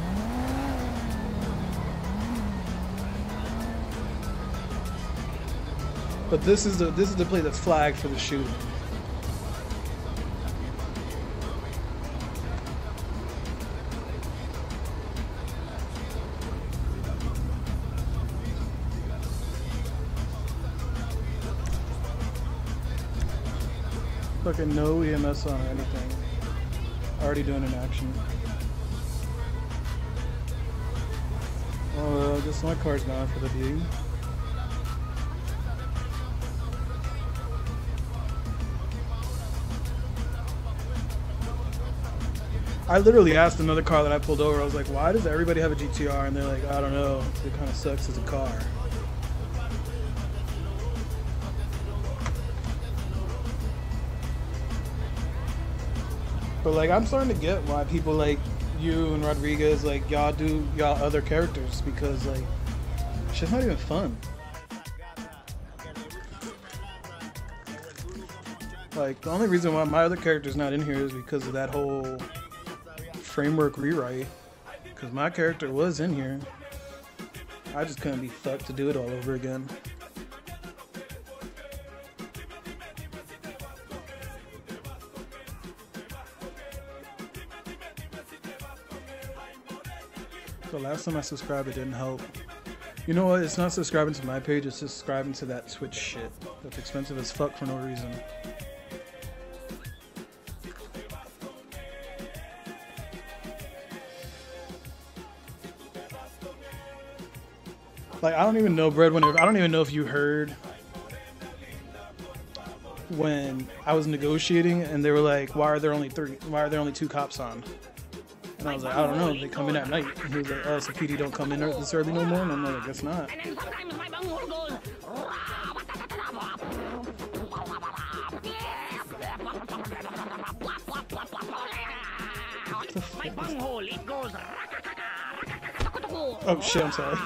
But this is the play that's flagged for the shooting. Fucking no EMS on or anything. Already doing an action. Oh, I guess Jesus, my car's gone for the view. I literally asked another car that I pulled over, I was like, why does everybody have a GTR? And they're like, I don't know, it kind of sucks as a car. But like, I'm starting to get why people like you and Rodriguez, like y'all do y'all other characters, because like, shit's not even fun. Like, the only reason why my other character's not in here is because of that whole framework rewrite. Because my character was in here. I just couldn't be fucked to do it all over again. The last time I subscribed, it didn't help. You know what? It's not subscribing to my page, it's subscribing to that Twitch shit. That's expensive as fuck for no reason. Like, I don't even know, Breadwinner. I don't even know if you heard when I was negotiating and they were like, why are there only 2 cops on? And I was like, I don't know, they come in at night. And he was like, oh, so PD don't come in this early no more? And I'm like, I guess not. Oh shit, I'm sorry.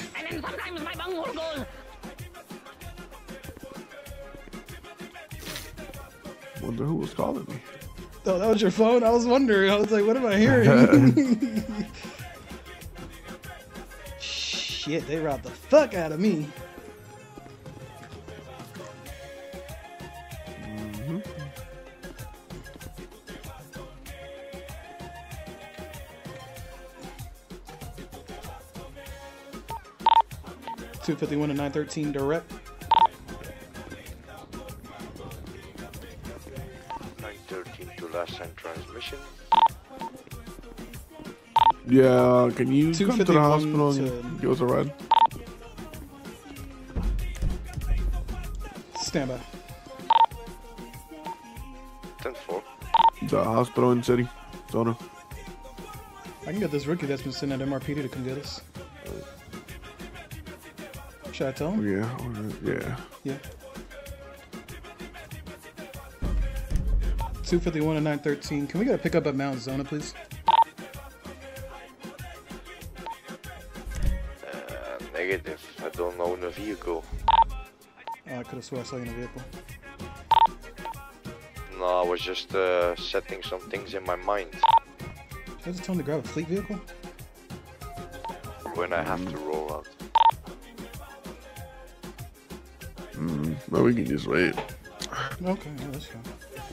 Wonder who was calling me. Oh, that was your phone? I was wondering. I was like, what am I hearing? Shit, they robbed the fuck out of me. Mm-hmm. $251 to 913 direct. 913 to last time transmission. Yeah, can you come to the hospital and give us a ride? Stand by. 10-4. The hospital in city. Zona. I can get this rookie that's been sitting at MRPD to come get us. Should I tell him? Yeah. Yeah. 251 to 913. Can we get a pickup at Mount Zona, please? Negative. I don't own a vehicle. Oh, I could have sworn I saw you in a vehicle. No, I was just setting some things in my mind. Should I just tell him to grab a fleet vehicle? When I have to roll out. No, we can just wait. Okay, yeah, that's fine.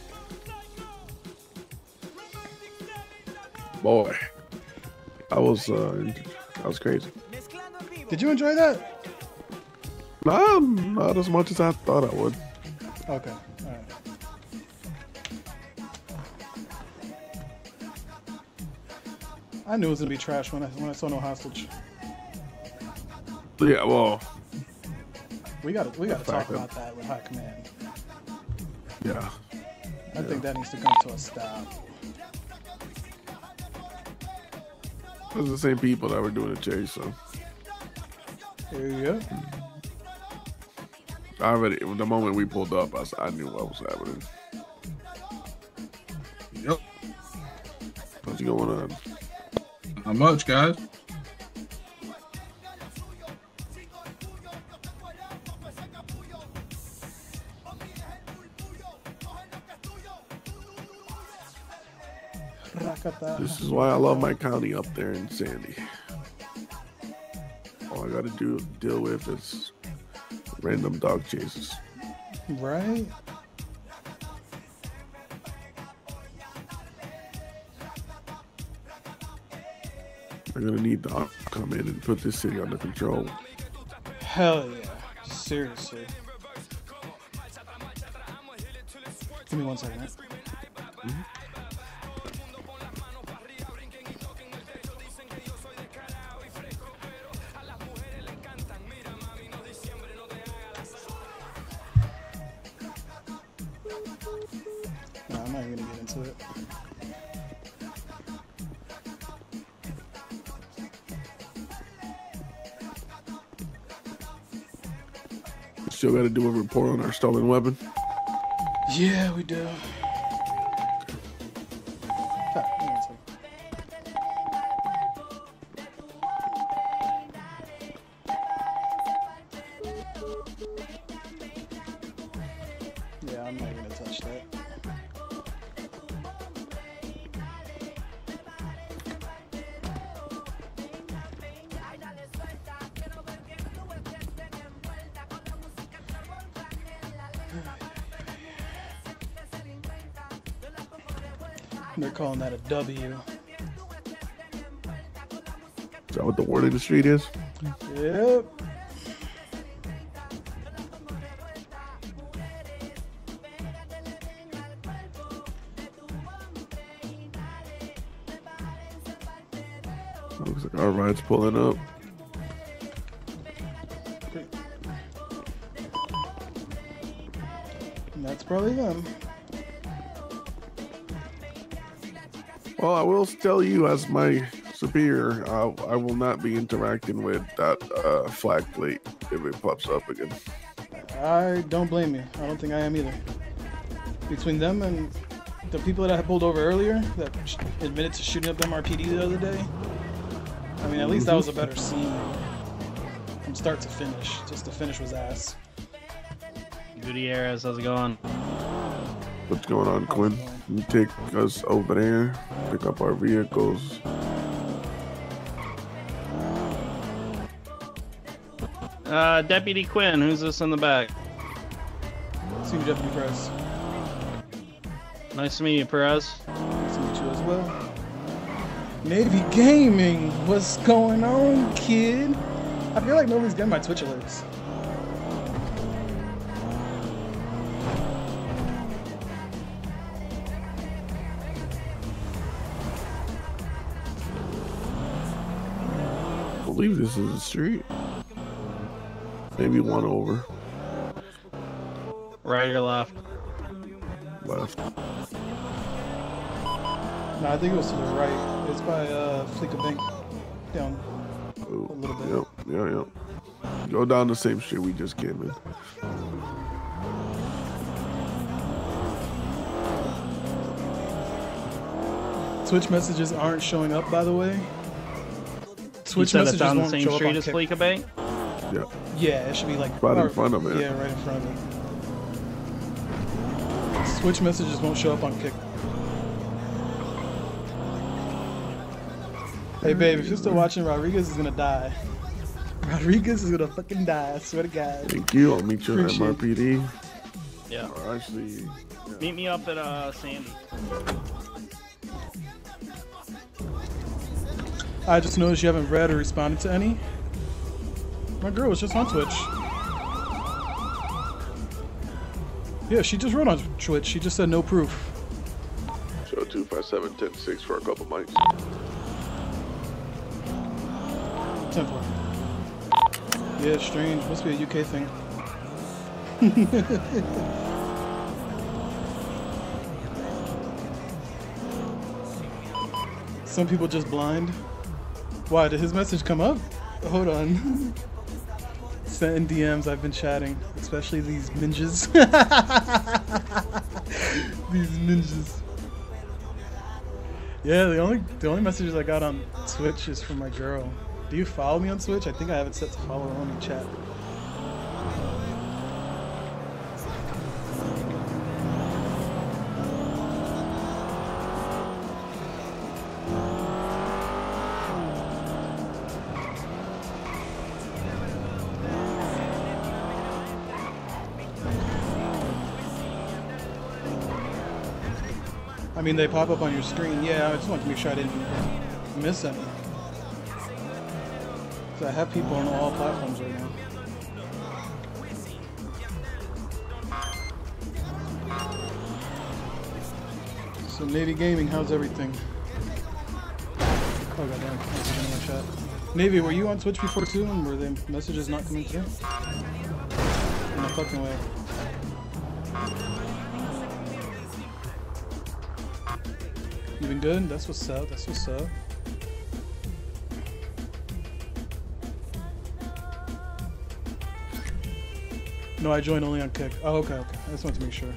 Boy, I was crazy. Did you enjoy that? Nah, not as much as I thought I would. Okay, alright. I knew it was gonna be trash when I saw no hostage. Yeah, well, we gotta talk about that with high command. Yeah. I think that needs to come to a stop. Those are the same people that were doing the chase, so. There you go. The moment we pulled up, I knew what was happening. Yep. What's going on? Not much, guys. This is why I love my county up there in Sandy. All I gotta deal with is random dog chases. Right? We're gonna need the army to come in and put this city under control. Hell yeah. Seriously. Give me 1 second, right? I'm not even gonna get into it. Still got to do a report on our stolen weapon. Yeah, we do. Yeah, I'm not even gonna touch that. They're calling that a W. Is that what the word in the street is? Yep. Looks like our ride's pulling up. And that's probably them. Well, I will tell you as my superior, I will not be interacting with that flag plate if it pops up again. I don't blame you. I don't think I am either. Between them and the people that I pulled over earlier that admitted to shooting up MRPD the other day, I mean, at least that was a better scene from start to finish. Just the finish was ass. Gutierrez, how's it going? What's going on, Quinn? You take us over there, pick up our vehicles. Deputy Quinn, who's this in the back? Senior Deputy Perez. Nice to meet you, Perez. Nice to meet you as well. Navy Gaming, what's going on, kid? I feel like nobody's getting my Twitch alerts. I believe this is a street. Maybe one over. Right or left? Left. No, I think it was to the right. It's by Fleeca Bank. Down Ooh, a little bit. Yep. Go down the same street we just came in. Twitch messages aren't showing up, by the way. Twitch you said messages it's on the won't same show street up as on Fleeca Bank? Yeah. Yeah, it should be like right in front of it. Yeah, right in front of it. Twitch messages won't show up on Kick. Hey babe, if you're still watching, Rodriguez is gonna die. Rodriguez is gonna fucking die, I swear to God. Thank you. I'll meet you at MRPD. Yeah. Or actually, yeah. Meet me up at Sandy. I just noticed you haven't read or responded to any. My girl was just on Twitch. Yeah, she just wrote on Twitch. She just said no proof. Show 257-10-6 for a couple mics. 10-4. Yeah, it's strange. Must be a UK thing. Some people just blind. Why, did his message come up? Hold on. Sent in DMs, I've been chatting. Especially these ninjas. These ninjas. Yeah, the only messages I got on Twitch is from my girl. Do you follow me on Twitch? I think I have it set to follow only chat. I mean, they pop up on your screen. Yeah, I just wanted to make sure I didn't miss any. So I have people on all platforms right now. So Navy Gaming, how's everything? Oh goddamn, message in my chat. Navy, were you on Twitch before too, and were the messages not coming through? No fucking way. You been good? That's what's up. That's what's up. No, I joined only on Kick. Oh, okay, okay. I just wanted to make sure.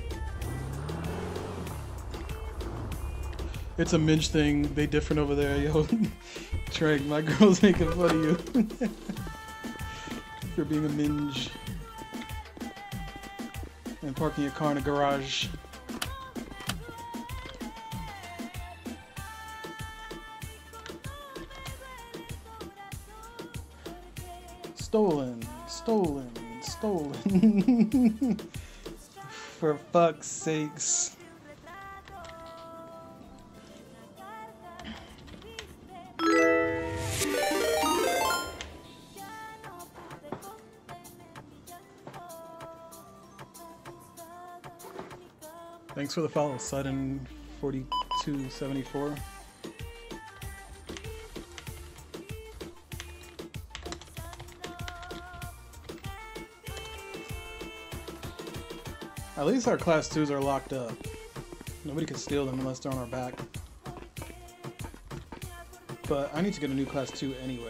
It's a minge thing. They different over there, yo. Trey, my girl's making fun of you for being a minge and parking your car in a garage. Stolen, stolen, stolen. For fuck's sakes. Thanks for the follow, Sudden4274. At least our class 2s are locked up. Nobody can steal them unless they're on our back. But I need to get a new class 2 anyway.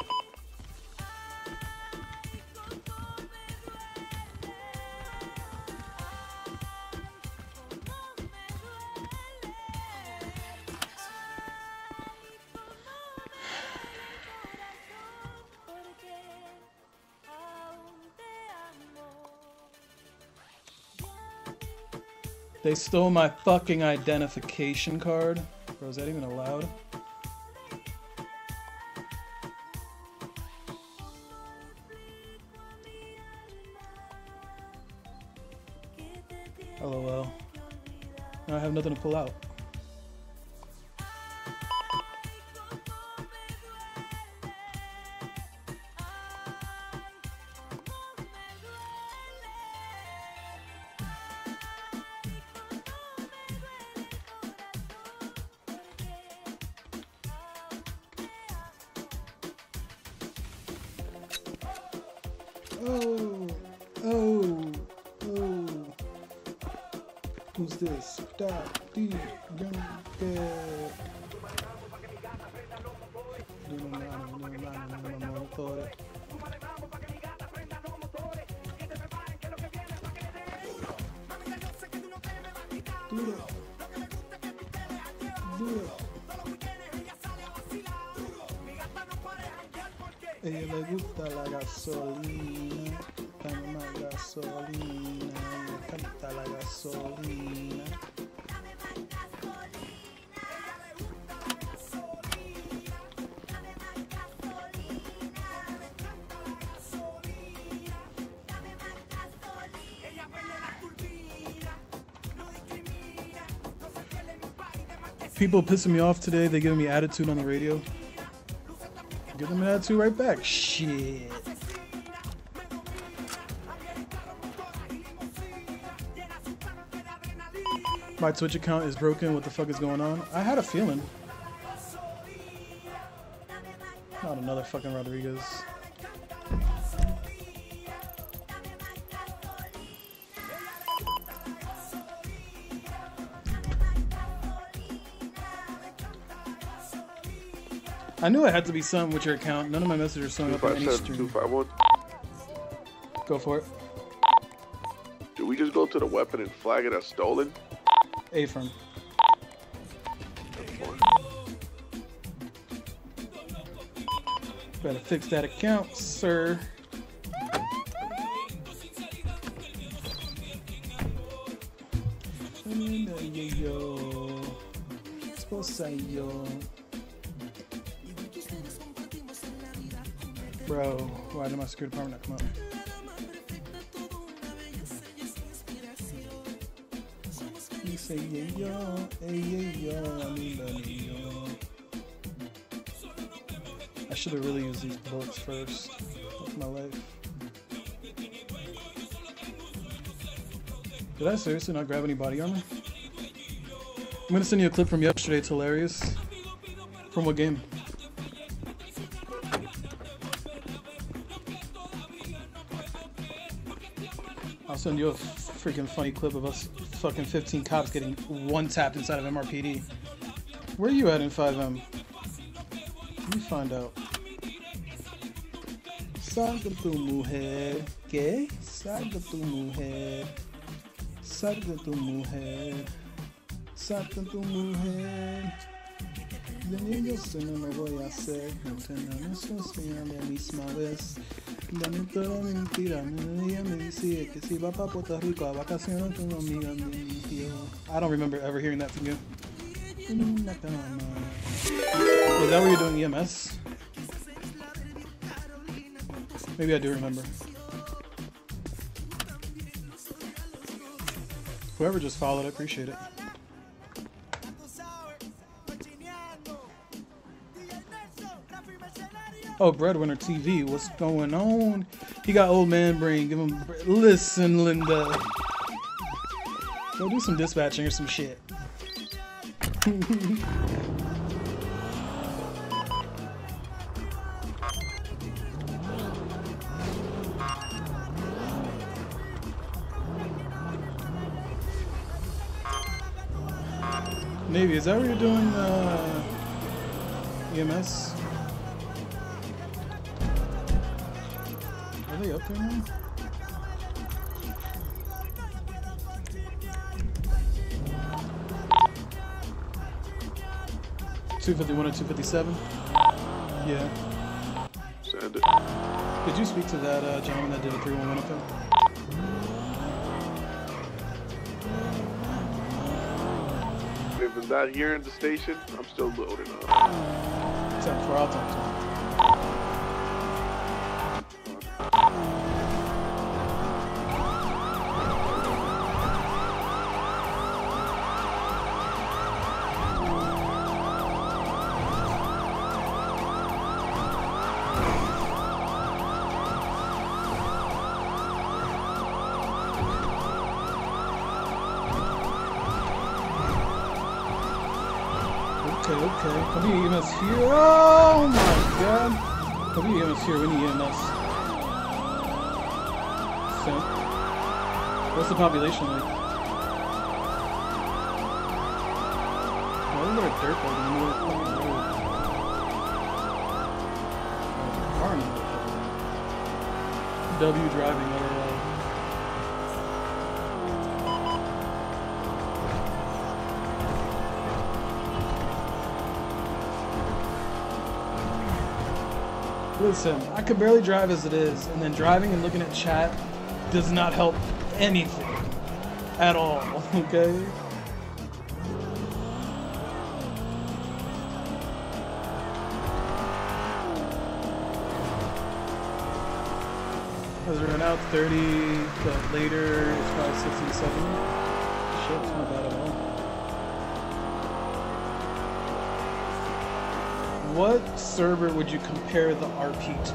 They stole my fucking identification card. Bro, is that even allowed? LOL. Now I have nothing to pull out. Who's this? Daddy, young girl. Ella le gusta la gasolina, dame más gasolina, le encanta la gasolina. People pissing me off today, they giving me attitude on the radio. Give them an attitude right back. Shit. My Twitch account is broken. What the fuck is going on? I had a feeling. Not another fucking Rodriguez. I knew it had to be something with your account. None of my messages are showing up on any stream. 251. Go for it. Did we just go to the weapon and flag it as stolen? A-firm. Better fix that account, sir. Bro, why did my security department not come up? I should have really used these bullets first. That's my life. Did I seriously not grab any body armor? I'm gonna send you a clip from yesterday. It's hilarious. From what game? I'll send you a freaking funny clip of us fucking 15 cops getting one tapped inside of MRPD. Where are you at in 5M? Let me find out. Salga tu mujer. ¿Qué? Salga tu mujer. Salga tu mujer. Salga tu mujer. De niños no lo voy a hacer. Entendamos a la misma vez. Dame toda mentira. Ella me dice que si va para Puerto Rico a vacaciones con una amiga mía. I don't remember ever hearing that from you. Is that where you're doing EMS? Maybe I do remember. Whoever just followed, I appreciate it. Oh, Breadwinner TV, what's going on? He got old man brain. Give him. Listen, Linda. Go do some dispatching or some shit. Navy, is that where you're doing EMS? Are they up there now? $251 or $257? Yeah. Send it. Did you speak to that gentleman that did a 311 up there? If it's not here in the station, I'm still loading up. 10-4, I'll talk to him. Okay, come here, EMS here. Oh my god. Come here, EMS here. We need EMS. So, what's the population like? Oh, look at a dirt bike in the middle of the fucking road. Car in the middle of the road. W driving, Listen, I could barely drive as it is, and then driving and looking at chat does not help anything at all, okay? As we're out 30, but later it's 567. Shit, it's not bad at all. What server would you compare the RP to?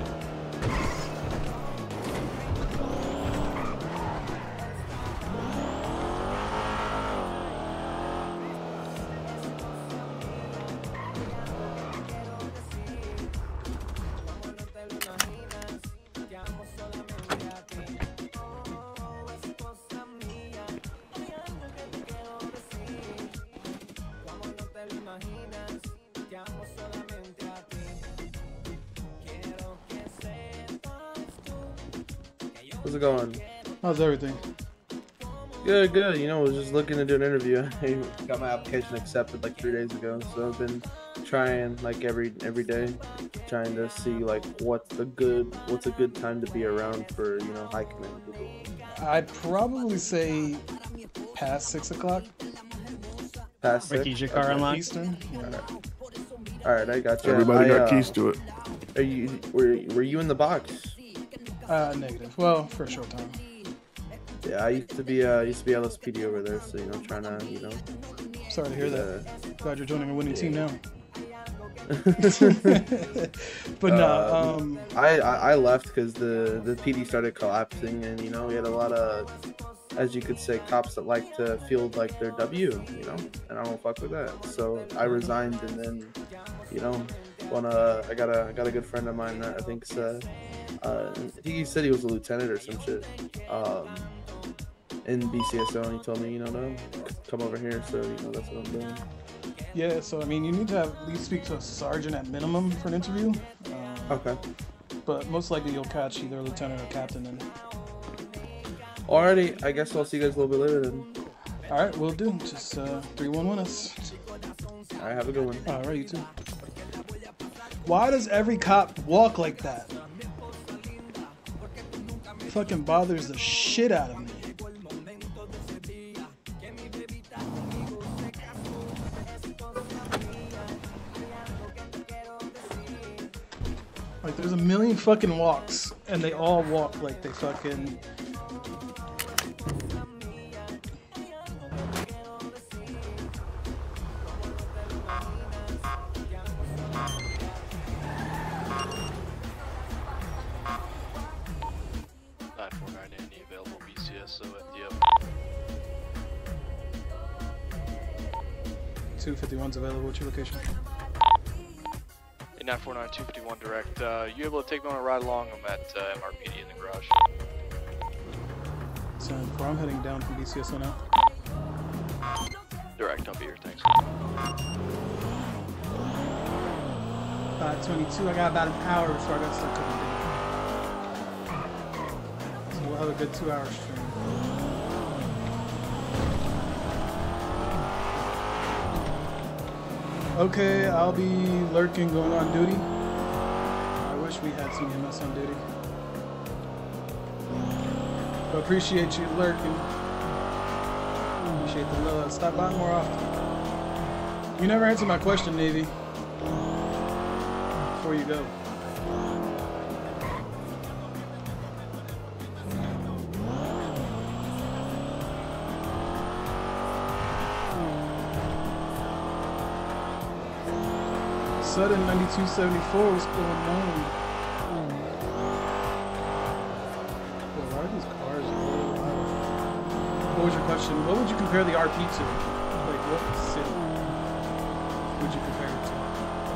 How's it going? How's everything? Good, good. You know, I was just looking to do an interview. I got my application accepted like 3 days ago, so I've been trying like every day, trying to see like what's a good time to be around for, you know, hiking and Google. I'd probably say past 6 o'clock. Past 6? Ricky's your car unlocked? Eastern. Yeah. All right, I got you. Everybody got keys to it. Are you were you in the box? Negative. Well, for a short time. Yeah, I used to be LSPD over there, so you know, trying to, you know. Sorry to hear that. Glad you're joining a winning team now. But no, I left because the PD started collapsing, and you know, we had a lot of, as you could say, cops that like to field like their W, you know, and I don't fuck with that. So I resigned, and then, you know, I got a good friend of mine that I think's he said he was a lieutenant or some shit in BCSO, and he told me, you know, no, come over here. So you know, that's what I'm doing. Yeah, so I mean, you need to have at least speak to a sergeant at minimum for an interview. Okay. But most likely you'll catch either a lieutenant or captain. And alrighty, I guess I'll see you guys a little bit later then. all right, we'll do. Just 3-1-1 us. All right, have a good one. All right, you too. Why does every cop walk like that? Fucking bothers the shit out of me. Like, there's a million fucking walks, and they all walk like they fucking... Any available BCSO at the 251's available. What's your location? 949 251 direct. You able to take me on a ride along? I'm at MRPD in the garage. 7-4, I'm heading down from BCSO now. Direct, I'll be here, thanks. 5:22, I got about an hour before I got to start cooking dinner. So we'll have a good 2-hour stream. Okay, I'll be lurking going on duty. I wish we had some EMS on duty. But appreciate you lurking. Appreciate the love. Stop by more often. You never answered my question, Navy. Before you go. Sudden 9274, what's going on? Why are these cars rolling out? What was your question? What would you compare the RP to? Like, what city would you compare it to?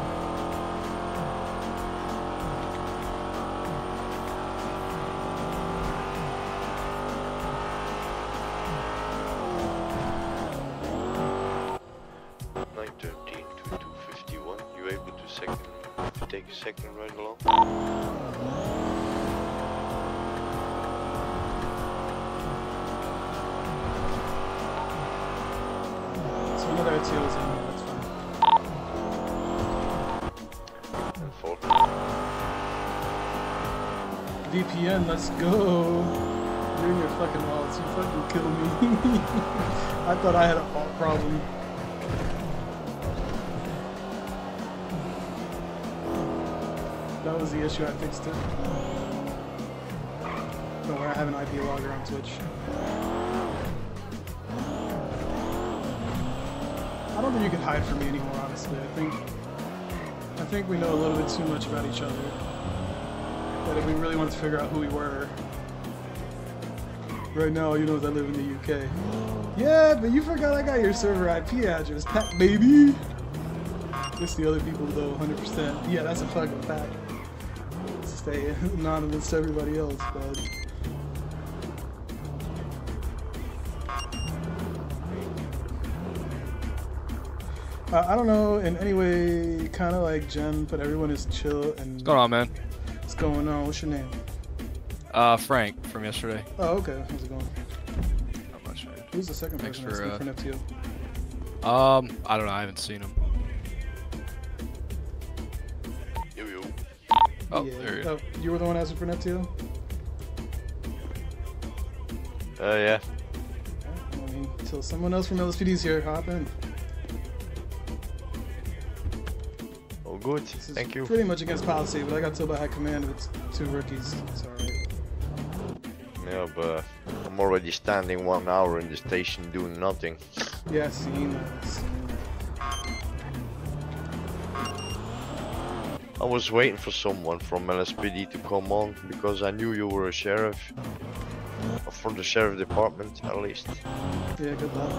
Take a second right along. So another RTO is in there, that's fine. And 4. VPN, let's go. You're in your fucking wallets, you fucking kill me. I thought I had a fault problem. That was the issue, I fixed it. Don't worry, I have an IP logger on Twitch. I don't think you can hide from me anymore, honestly. I think we know a little bit too much about each other. That if we really wanted to figure out who we were. Right now, all you know is I live in the UK. Yeah, but you forgot I got your server IP address, Pat baby! It's the other people though, 100%. Yeah, that's a fucking fact. Stay anonymous to everybody else, bud. I don't know, in any way, kind of like Jen, but everyone is chill and... What's going on, man? What's going on? What's your name? Frank from yesterday. Oh, okay. How's it going? Not much, man. Who's the second person that's in front of you? I don't know. I haven't seen him. Oh, yeah. there you go. Oh, you were the one asking for Neptune? Yeah. I mean, until someone else from LSPD's here, hop in. Oh, good. Thank you. Pretty much against policy, but I got told by High Command it's 2 rookies. It's alright. Yeah, but I'm already standing 1 hour in the station doing nothing. Yeah, seen that. I was waiting for someone from LSPD to come on because I knew you were a sheriff. Or from the sheriff department, at least. Yeah, good luck.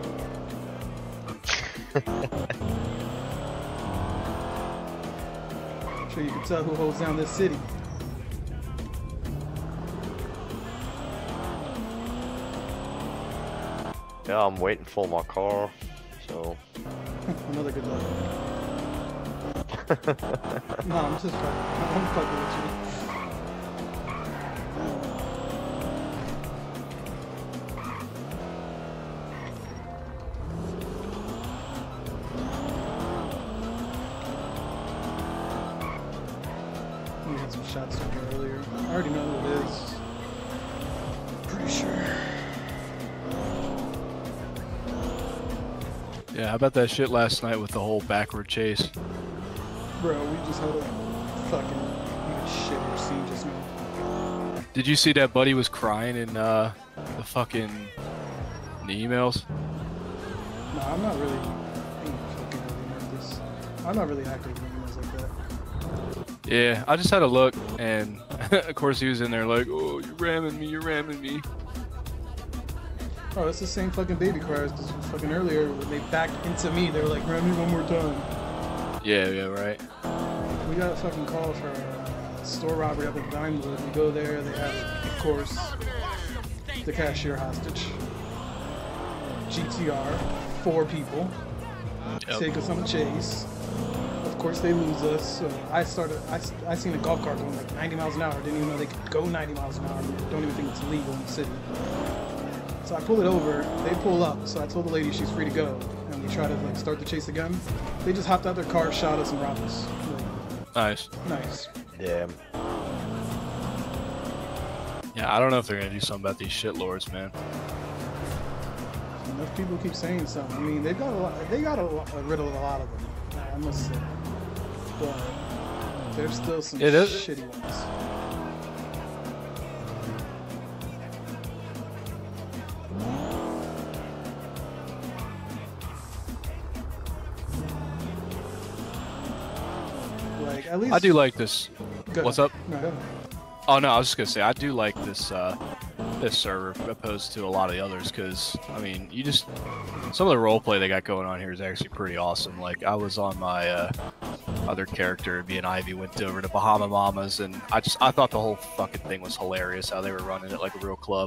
I'm sure you can tell who holds down this city. Yeah, I'm waiting for my car, so... Another another good luck. No, I'm just fucking. I'm fucking with you. We had some shots from here earlier. I already know who it is. Pretty sure. Yeah, how about that shit last night with the whole backward chase? Bro, we just had a fucking even shittier scene just now. Did you see that buddy was crying in the fucking in the emails? No, I'm not really. I'm not really active in emails like that. Yeah, I just had a look, and of course he was in there like, "Oh, you're ramming me, you're ramming me." Oh, that's the same fucking baby cries as fucking earlier when they backed into me. They were like, "Ram me one more time." Yeah, right. We got a fucking call for a store robbery up at Vinewood. We go there. They have, of course, the cashier hostage. GTR, 4 people. Yep. Take us on a chase. Of course, they lose us. So I seen a golf cart going like 90 miles an hour. Didn't even know they could go 90 miles an hour. Don't even think it's legal in the city. So I pull it over. They pull up. So I told the lady she's free to go. And we try to like start the chase again. They just hopped out their car, shot us, and robbed us. Nice. Nice. Damn. Yeah, I don't know if they're gonna do something about these shitlords, man. Enough people keep saying something. I mean, they got rid of a lot of them. I must say. But there's still some shitty ones. Like, at least I do like this. What's up? No, go ahead. Oh no, I was just gonna say I do like this this server opposed to a lot of the others because I mean some of the roleplay they got going on here is actually pretty awesome. Like I was on my other character, me and Ivy went over to Bahama Mamas, and I thought the whole fucking thing was hilarious how they were running it like a real club.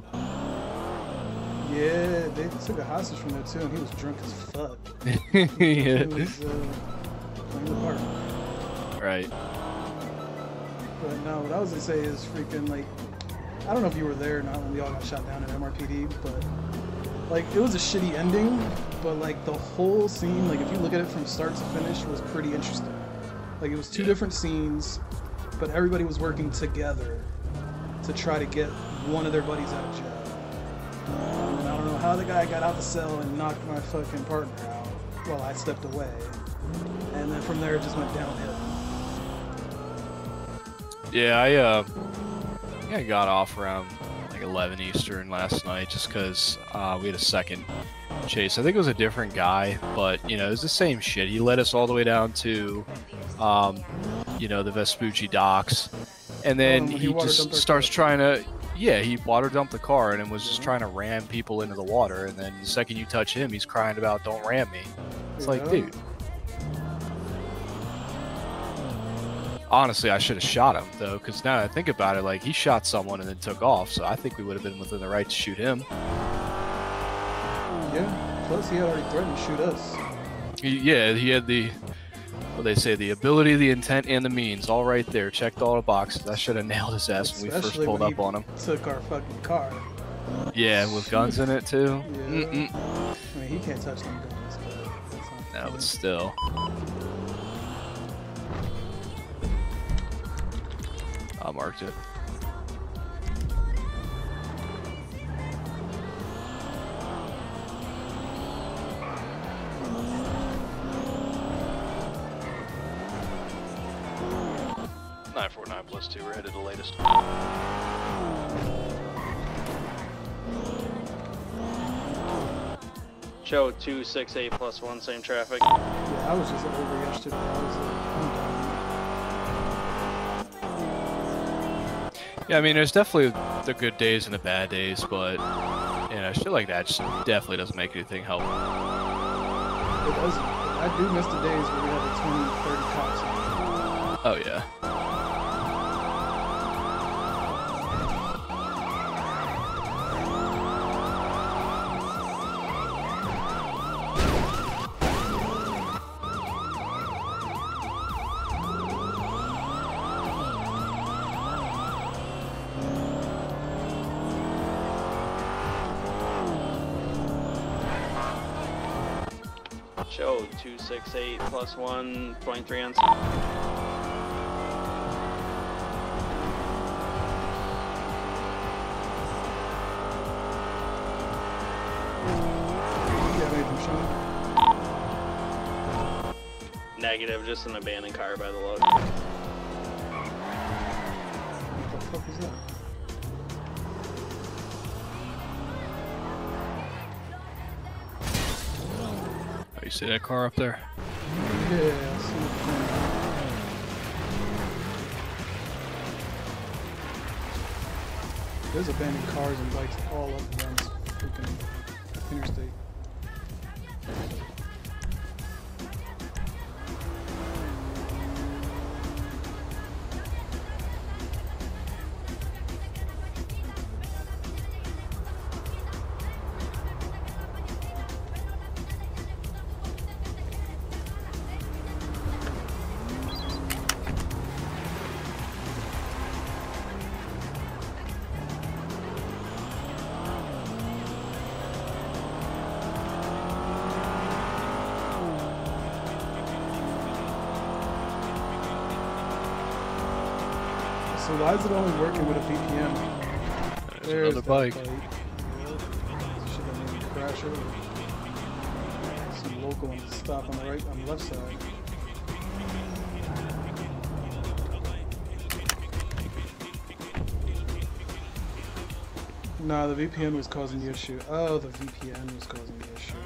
Yeah, they took a hostage from there too, and he was drunk as fuck. Yeah. He was playing the part. Right. But no, what I was gonna say is freaking like, I don't know if you were there or not when we all got shot down at MRPD, but like it was a shitty ending, but like the whole scene, like if you look at it from start to finish, was pretty interesting. Like it was 2 different scenes, but everybody was working together to try to get one of their buddies out of jail. And I don't know how the guy got out the cell and knocked my fucking partner out while I stepped away, and then from there it just went downhill. Yeah, I got off around like 11 Eastern last night just because we had a second chase. I think it was a different guy, but you know, it was the same shit. He led us all the way down to, you know, the Vespucci docks, and then he just starts trying to, he water dumped the car and was just trying to ram people into the water. And then the second you touch him, he's crying about "Don't ram me." It's like, dude. Honestly, I should have shot him, though, because now that I think about it, like, he shot someone and then took off, so I think we would have been within the right to shoot him. Yeah, plus he had already threatened to shoot us. He had the, what they say, the ability, the intent, and the means, all right there. Checked all the boxes. I should have nailed his ass when we first pulled up on him. Took our fucking car. Yeah, with guns in it, too. Yeah. I mean, he can't touch them guns, but that's not No, but still. I marked it. +2, we're headed to the latest. Show 268 +1, same traffic. Yeah, I was just over yesterday. I was like, I'm done. Yeah, I mean, there's definitely the good days and the bad days, but, you know, shit like that just definitely doesn't make anything help. It doesn't. I do miss the days where we had the 20, 30 cops on. Oh, yeah. Show 268 plus 1, 23 on. Negative, just an abandoned car by the look. What the fuck is that? Oh, you see that car up there? Yeah, I see it. There's abandoned cars and bikes all up and down this freaking interstate. So why is it only working with a VPN? There's another bike. Should have made me crash over. Some local ones stop on the right, on the left side. Nah, the VPN was causing the issue. Oh, the VPN was causing the issue.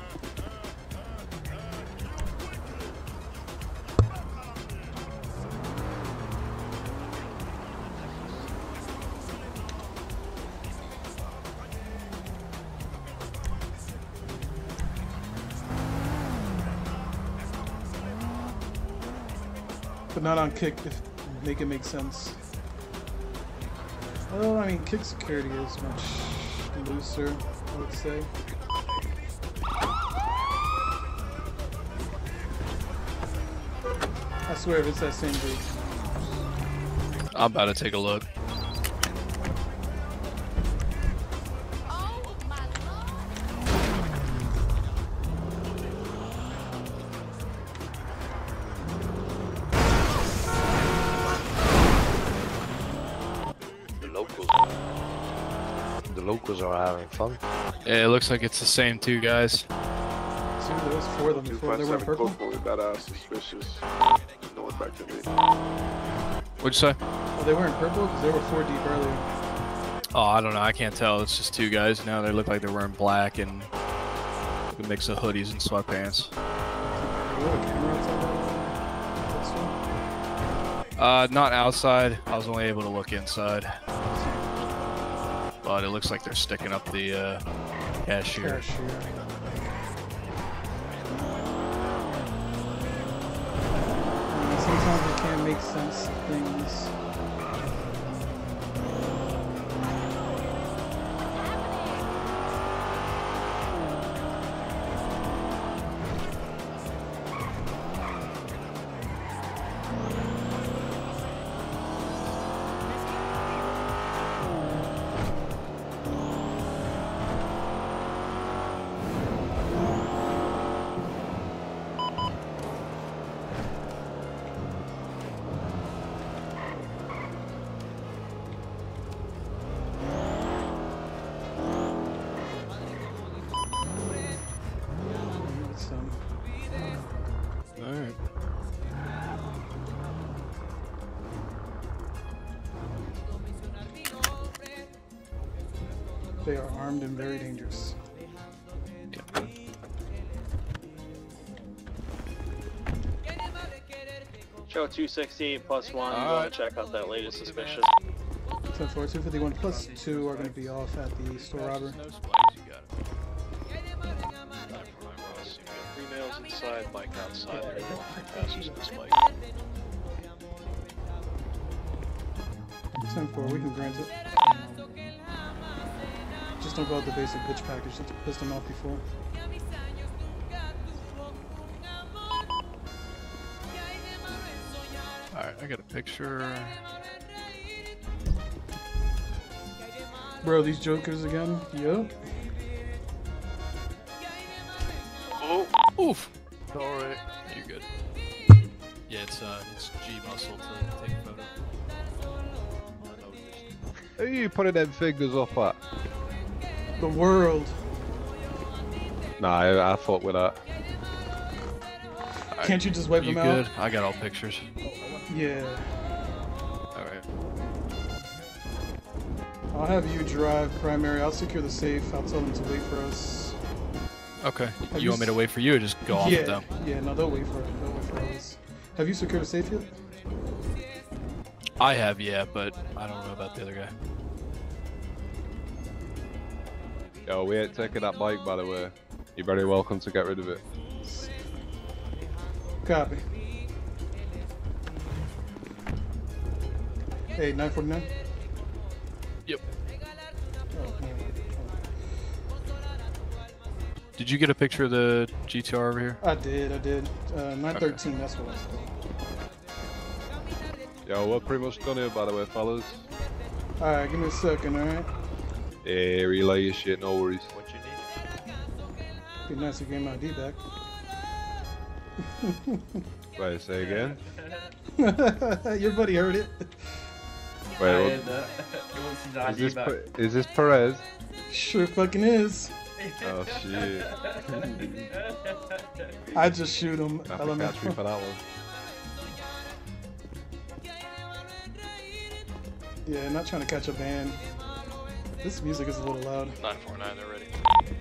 But not on Kick, if make it make sense. Well, I mean, Kick security is much looser, I would say. I swear if it's that same group. I'm about to take a look. The locals are having fun. Yeah, it looks like it's the same two guys. See, there was 4 of them before. They were in purple. That suspicious. No one back to me. What'd you say? Oh, they weren't purple because they were 4 deep earlier. Oh, I don't know. I can't tell. It's just two guys now. They look like they're wearing black and a mix of hoodies and sweatpants. Not outside. I was only able to look inside. But it looks like they're sticking up the cashier. Sometimes it can't make sense of things. Alright. They are armed and very dangerous. Show 268 plus 1. You want to check out that latest suspicion. 10-4, 251 plus 2 are going to be off at the store robber. 3 males inside, bike outside. There you go. Passes this bike. 10-4, we can grant it. Just don't go out the basic bitch package. Let's piss them off before. Alright, I got a picture. Bro, these jokers again? Yup. Oh, oof. Oh, it's G muscle to take a photo. Who are you putting them fingers up at? The world. Nah, I thought with that. Can't you just wipe You them good? out? I got all pictures. Yeah. Alright. I'll have you drive primary. I'll secure the safe. I'll tell them to wait for us. Okay. Have You want me to wait for you or just go off yeah. with them? Yeah, no, they'll wait for it. They'll wait for us. Have you secured the safe yet? I have, yeah, but I don't know about the other guy. Yo, we ain't taking that bike, by the way. You're very welcome to get rid of it. Copy. Hey, 949? Yep. Oh, man. Did you get a picture of the GTR over here? I did. 913, that's what I saw. Yo, we're pretty much done here, by the way, fellas. Alright, give me a second, alright? Yeah, relay your shit, no worries. What you need? Be nice to get my ID back. Wait, say again? Your buddy heard it. Wait, what? Is this Perez? Sure fucking is. Oh shit. I just shoot him. Have to catch me for that one. Yeah, not trying to catch a band. This music is a little loud. 949, they're ready.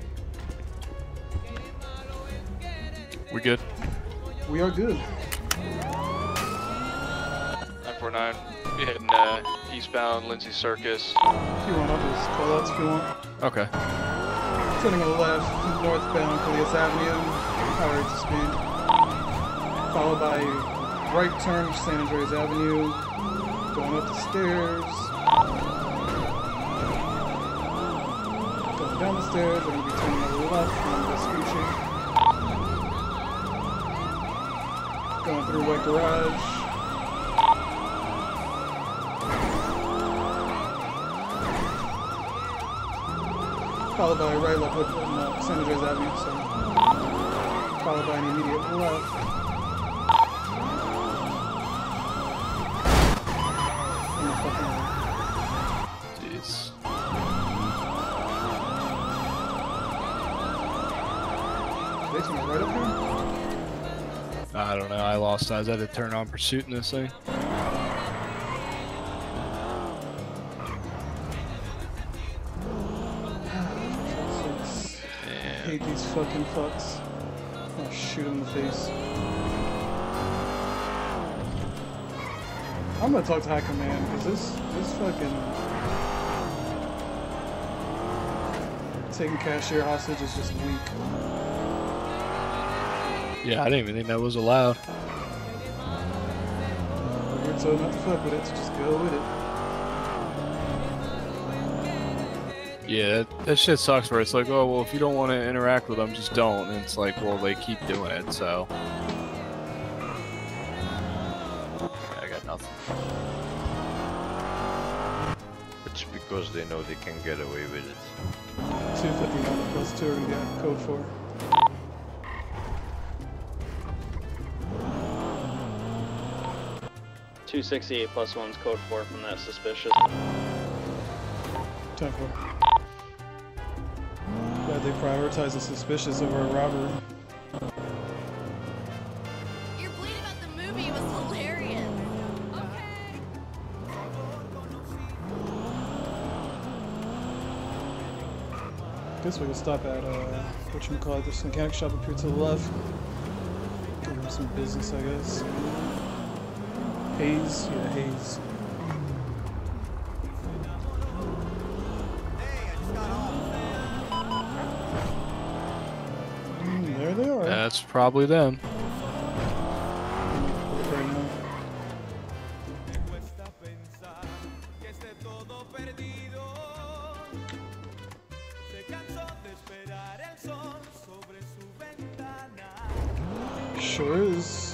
We good? We are good. 949, be heading eastbound Lindsay Circus. If you want, I'll just call outs if you want. Okay. Turning left, northbound Colias Avenue, power to speed. Followed by right turn, San Andreas Avenue, going up the stairs. Going down the stairs, we're going to be turning to the left on Vespucci. Going through White Garage. Followed by right left with San Andreas Avenue, so followed by an immediate left. Jeez. They turn right up here? I don't know, I lost eyes. I had to turn on pursuit in this thing. I hate these fucking fucks. I'll shoot him in the face. I'm gonna talk to High Command, because this fucking taking cashier hostage is just weak. Yeah, I didn't even think that was allowed. We're told not to fuck with it, so just go with it. Yeah, that shit sucks where it's like, oh, well, if you don't want to interact with them, just don't. And it's like, well, they keep doing it, so. I got nothing. It's because they know they can get away with it. 259 plus 2 are gonna get code 4. $268 plus 1's code 4 from that suspicious. 10-4. Glad they prioritize the suspicious over a robbery. Your bleed about the movie was hilarious. Guess we can stop at whatchamacallit, this mechanic shop up here to the left. Give him some business, I guess. Hayes? Yeah, Hayes. There they are. That's probably them. Right now. Sure is.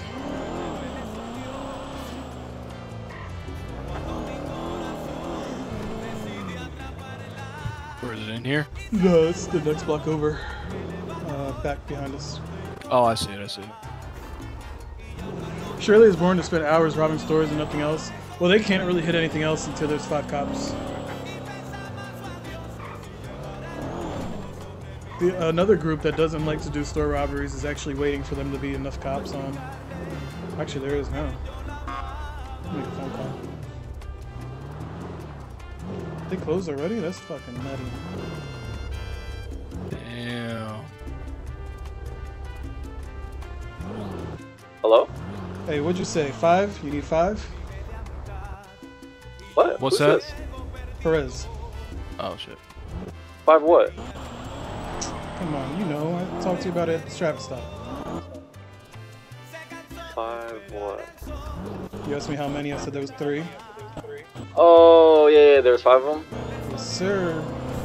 Where is it, in here? No, it's the next block over. Back behind us. Oh, I see it, I see it. Shirley is born to spend hours robbing stores and nothing else. Well, they can't really hit anything else until there's 5 cops. Another group that doesn't like to do store robberies is actually waiting for them to be enough cops on. Actually, there is now. Make a phone call. They closed already? That's fucking nutty. Damn. Hello? Hey, what'd you say? 5? You need 5? What? What's Who's that? this? Perez. Oh shit. 5 what? Come on, you know. I talked to you about it at the traffic stop. 5 what? You asked me how many, I said there was 3. Oh, yeah, there's 5 of them? Yes, sir.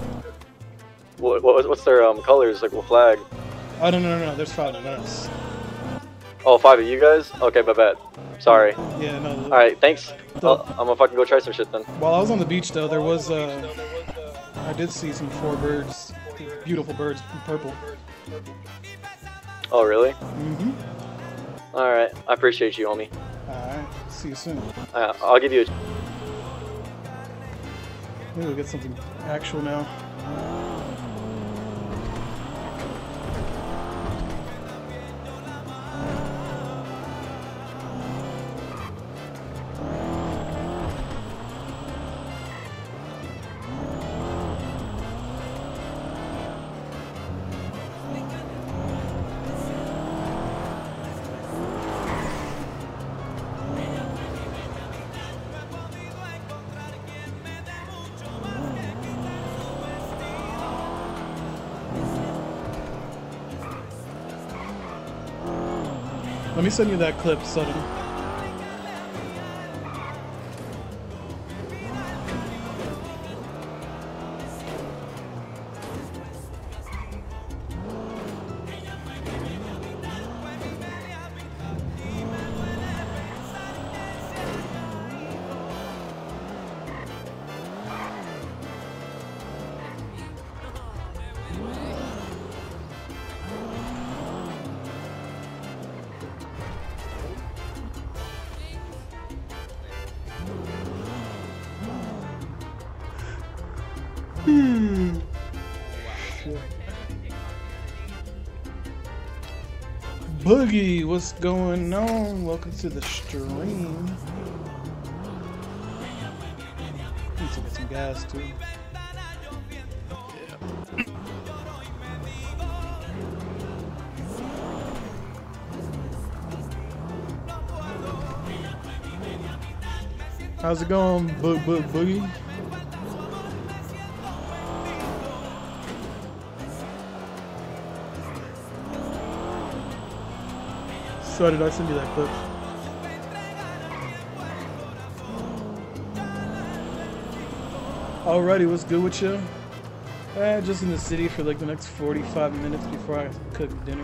What's their colors? Like, what flag? Oh, no. There's 5 of us. Oh, 5 of you guys? Okay, my bad. Sorry. Yeah, no. Alright, thanks. I'm gonna fucking go try some shit then. While I was on the beach, though, there was, I did see some 4 birds. Beautiful birds in purple. Oh, really? Mm-hmm. Alright, I appreciate you, homie. Alright, see you soon. I'll give you a... Maybe we'll get something actual now. Let me send you that clip, Sutton. Boogie, what's going on? Welcome to the stream. Need to get some gas too. How's it going, Boogie? So did I send you that clip? Alrighty, what's good with you? Just in the city for like the next 45 minutes before I cook dinner.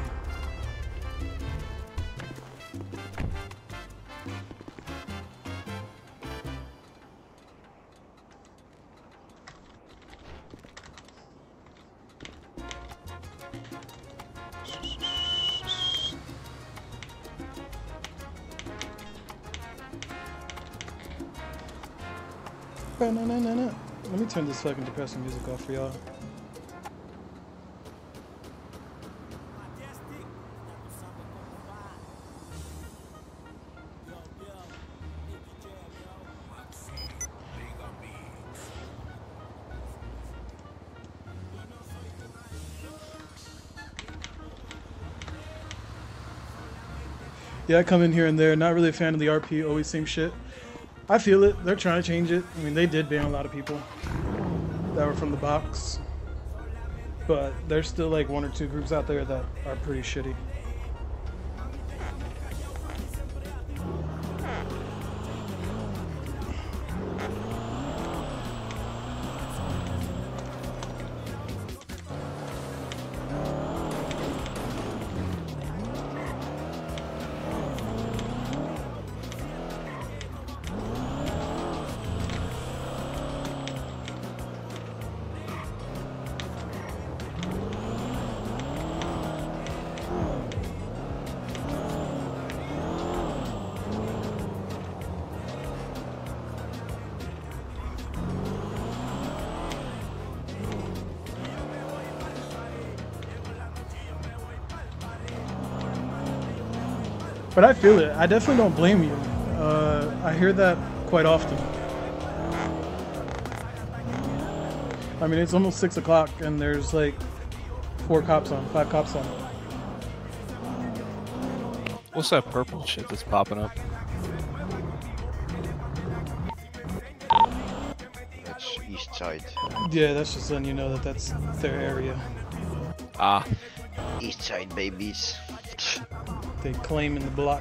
No. Let me turn this fucking depressing music off for y'all. Yeah, I come in here and there. Not really a fan of the RP, always same shit. I feel it. They're trying to change it. I mean, they did ban a lot of people that were from the box. But there's still like 1 or 2 groups out there that are pretty shitty. But I feel it. I definitely don't blame you. I hear that quite often. I mean, it's almost 6 o'clock and there's like 5 cops on. What's that purple shit that's popping up? That's east side. Yeah, that's just letting you know that that's their area. Ah. East side babies. They claim in the block.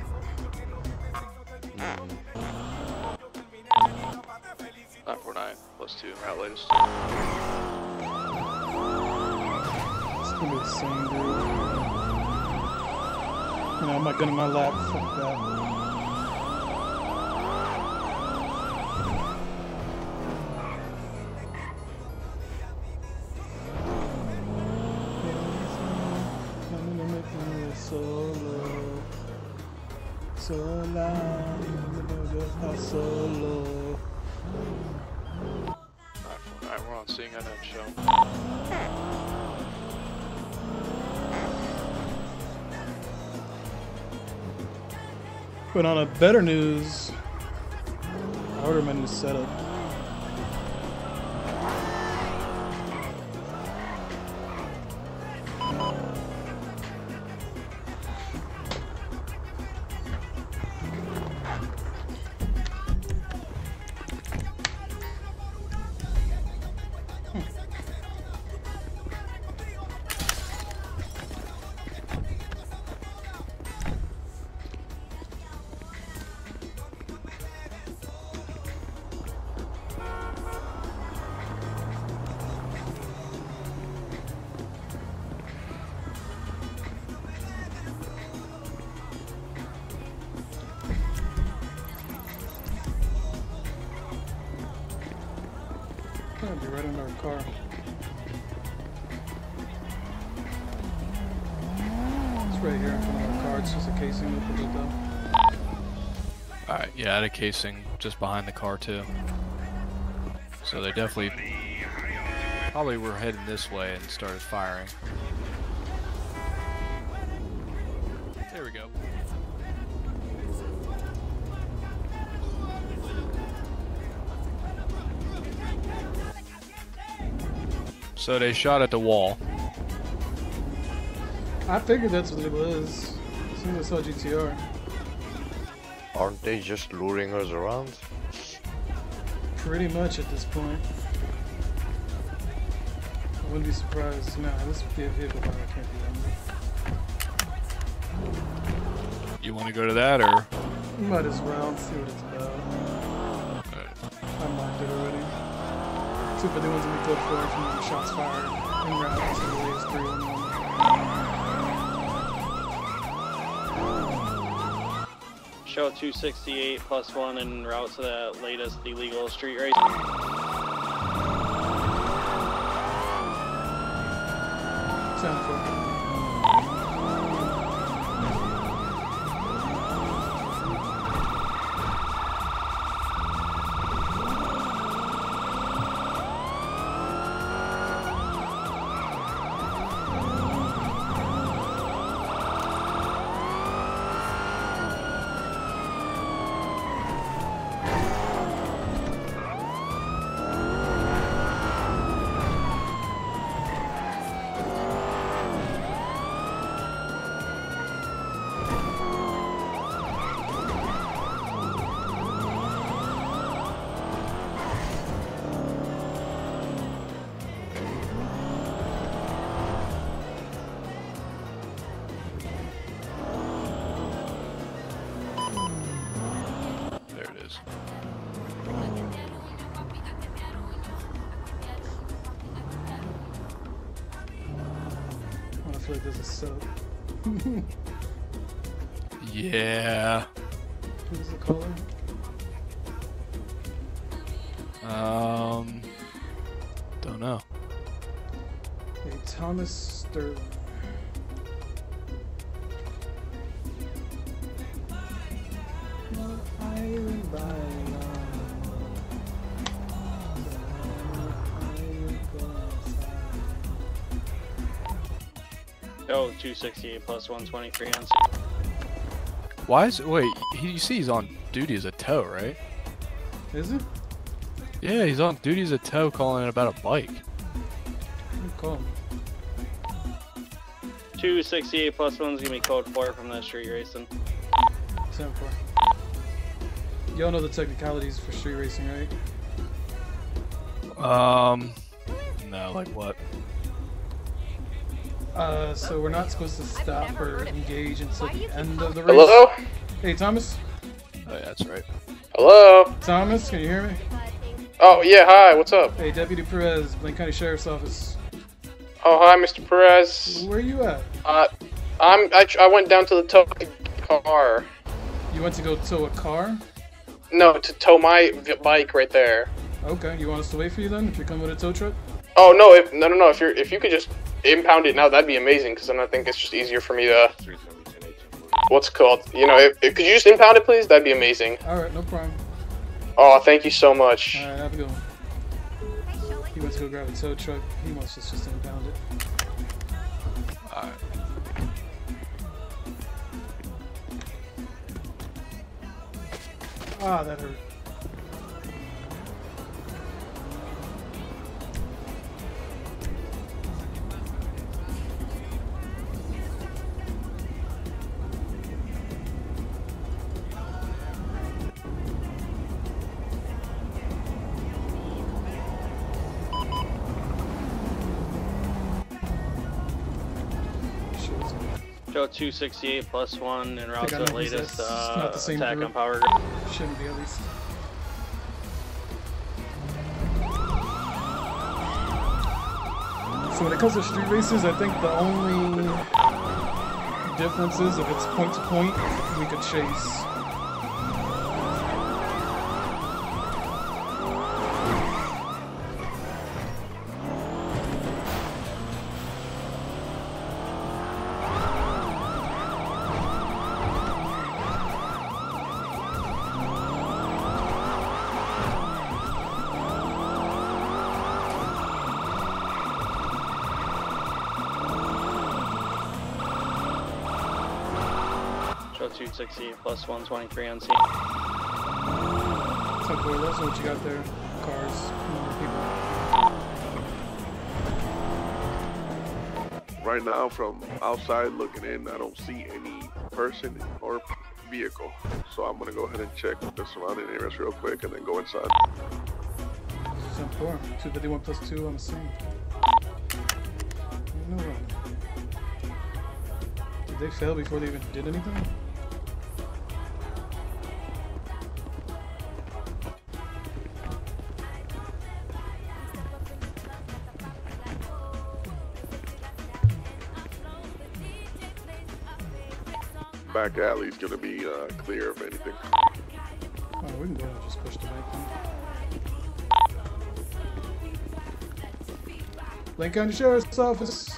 949 +2 route latest. It's gonna be the same dude. You know, my gun in my lap. Fuck that. Solo. Alright, we're on seeing that show. But on a better news, I ordered my new setup. I'll be right under our car. It's right here in front of our car. It's just a casing that opens it though. Alright, yeah, I had a casing just behind the car too. So they definitely probably were heading this way and started firing. There we go. So they shot at the wall. I figured that's what it was. As soon as I saw GTR. Aren't they just luring us around? Pretty much at this point. I wouldn't be surprised. Nah, this would be a vehicle, but I can't do that. You want to go to that or? Might as well and see what it's about. I marked it already. See if the ones in the clip for from the shots fired en route to the latest 311. Show 268 +1 en route to that latest illegal street race. Sound for I feel like there's a sub. Yeah. What is the color? Don't know. A Thomas Sterling. Oh, 268 +123 on. Why is wait? You see, he's on duty as a tow, right? Is it? Yeah, he's on duty as a tow, calling in about a bike. Call. 268 plus one's gonna be code 4 from that street racing. 7-4. Y'all know the technicalities for street racing, right? No, like what? So we're not supposed to stop or engage until the end of the race. Hello? Hey, Thomas? Oh, yeah, that's right. Hello? Thomas, can you hear me? Oh, yeah, hi, what's up? Hey, Deputy Perez, Blaine County Sheriff's Office. Oh, hi, Mr. Perez. Where are you at? I went down to the tow car. You went to go tow a car? No, to tow my bike right there. Okay, you want us to wait for you then, if you come with a tow truck? Oh, no, no, if you could just impound it now, that'd be amazing, because then I think it's just easier for me to... What's it called? You know, could you just impound it, please? That'd be amazing. Alright, no problem. Oh, thank you so much. Alright, have a good one. He went to go grab a tow truck. He wants us just to impound it. Alright. Ah, that hurt. Joe 268 plus 1 en route to the latest attack on Power Grid. Shouldn't be, at least. So when it comes to street races, I think the only difference is if it's point to point, we could chase. Joe 268 plus 123 on scene. 10-4, that's what you got there. Cars, people. Right now, from outside looking in, I don't see any person or vehicle. So I'm gonna go ahead and check the surrounding areas real quick and then go inside. 10-4, 251 plus 2 on the scene. No run. Did they fail before they even did anything? Back alley's gonna be clear of anything. Oh, we can go ahead and just push the bike then. Blaine County Sheriff's Office.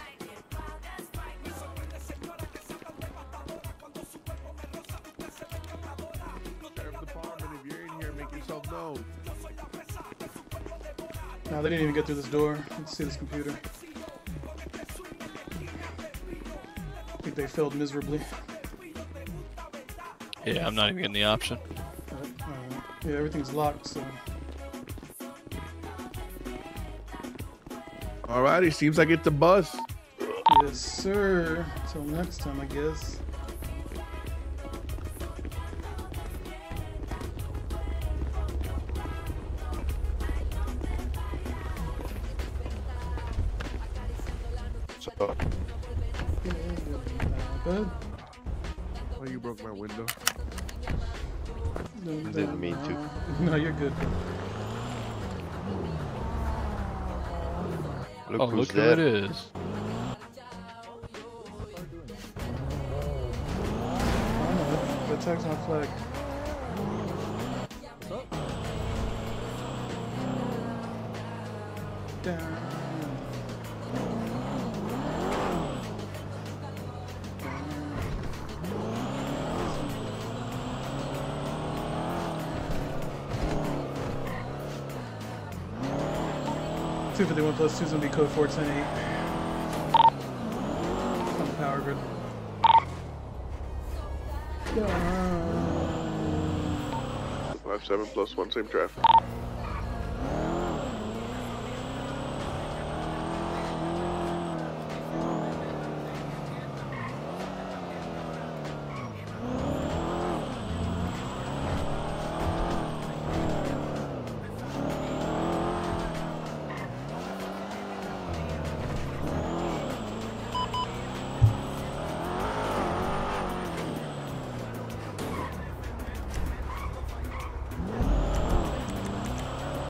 Sheriff's Department, if you're in here, make yourself known. No, they didn't even get through this door. Let's see this computer. I think they failed miserably. Yeah, I'm not even getting the option. Yeah, everything's locked, so... Alrighty, seems like it's a bus. Yes, sir. Till next time, I guess. Good. Oh, you broke my window. Didn't mean to. No, you're good. Look who's look who there. it is. The tag's on flag. Down. $251 plus 2 is going to be code 4108 on the power grid. 5-7 plus 1, same traffic.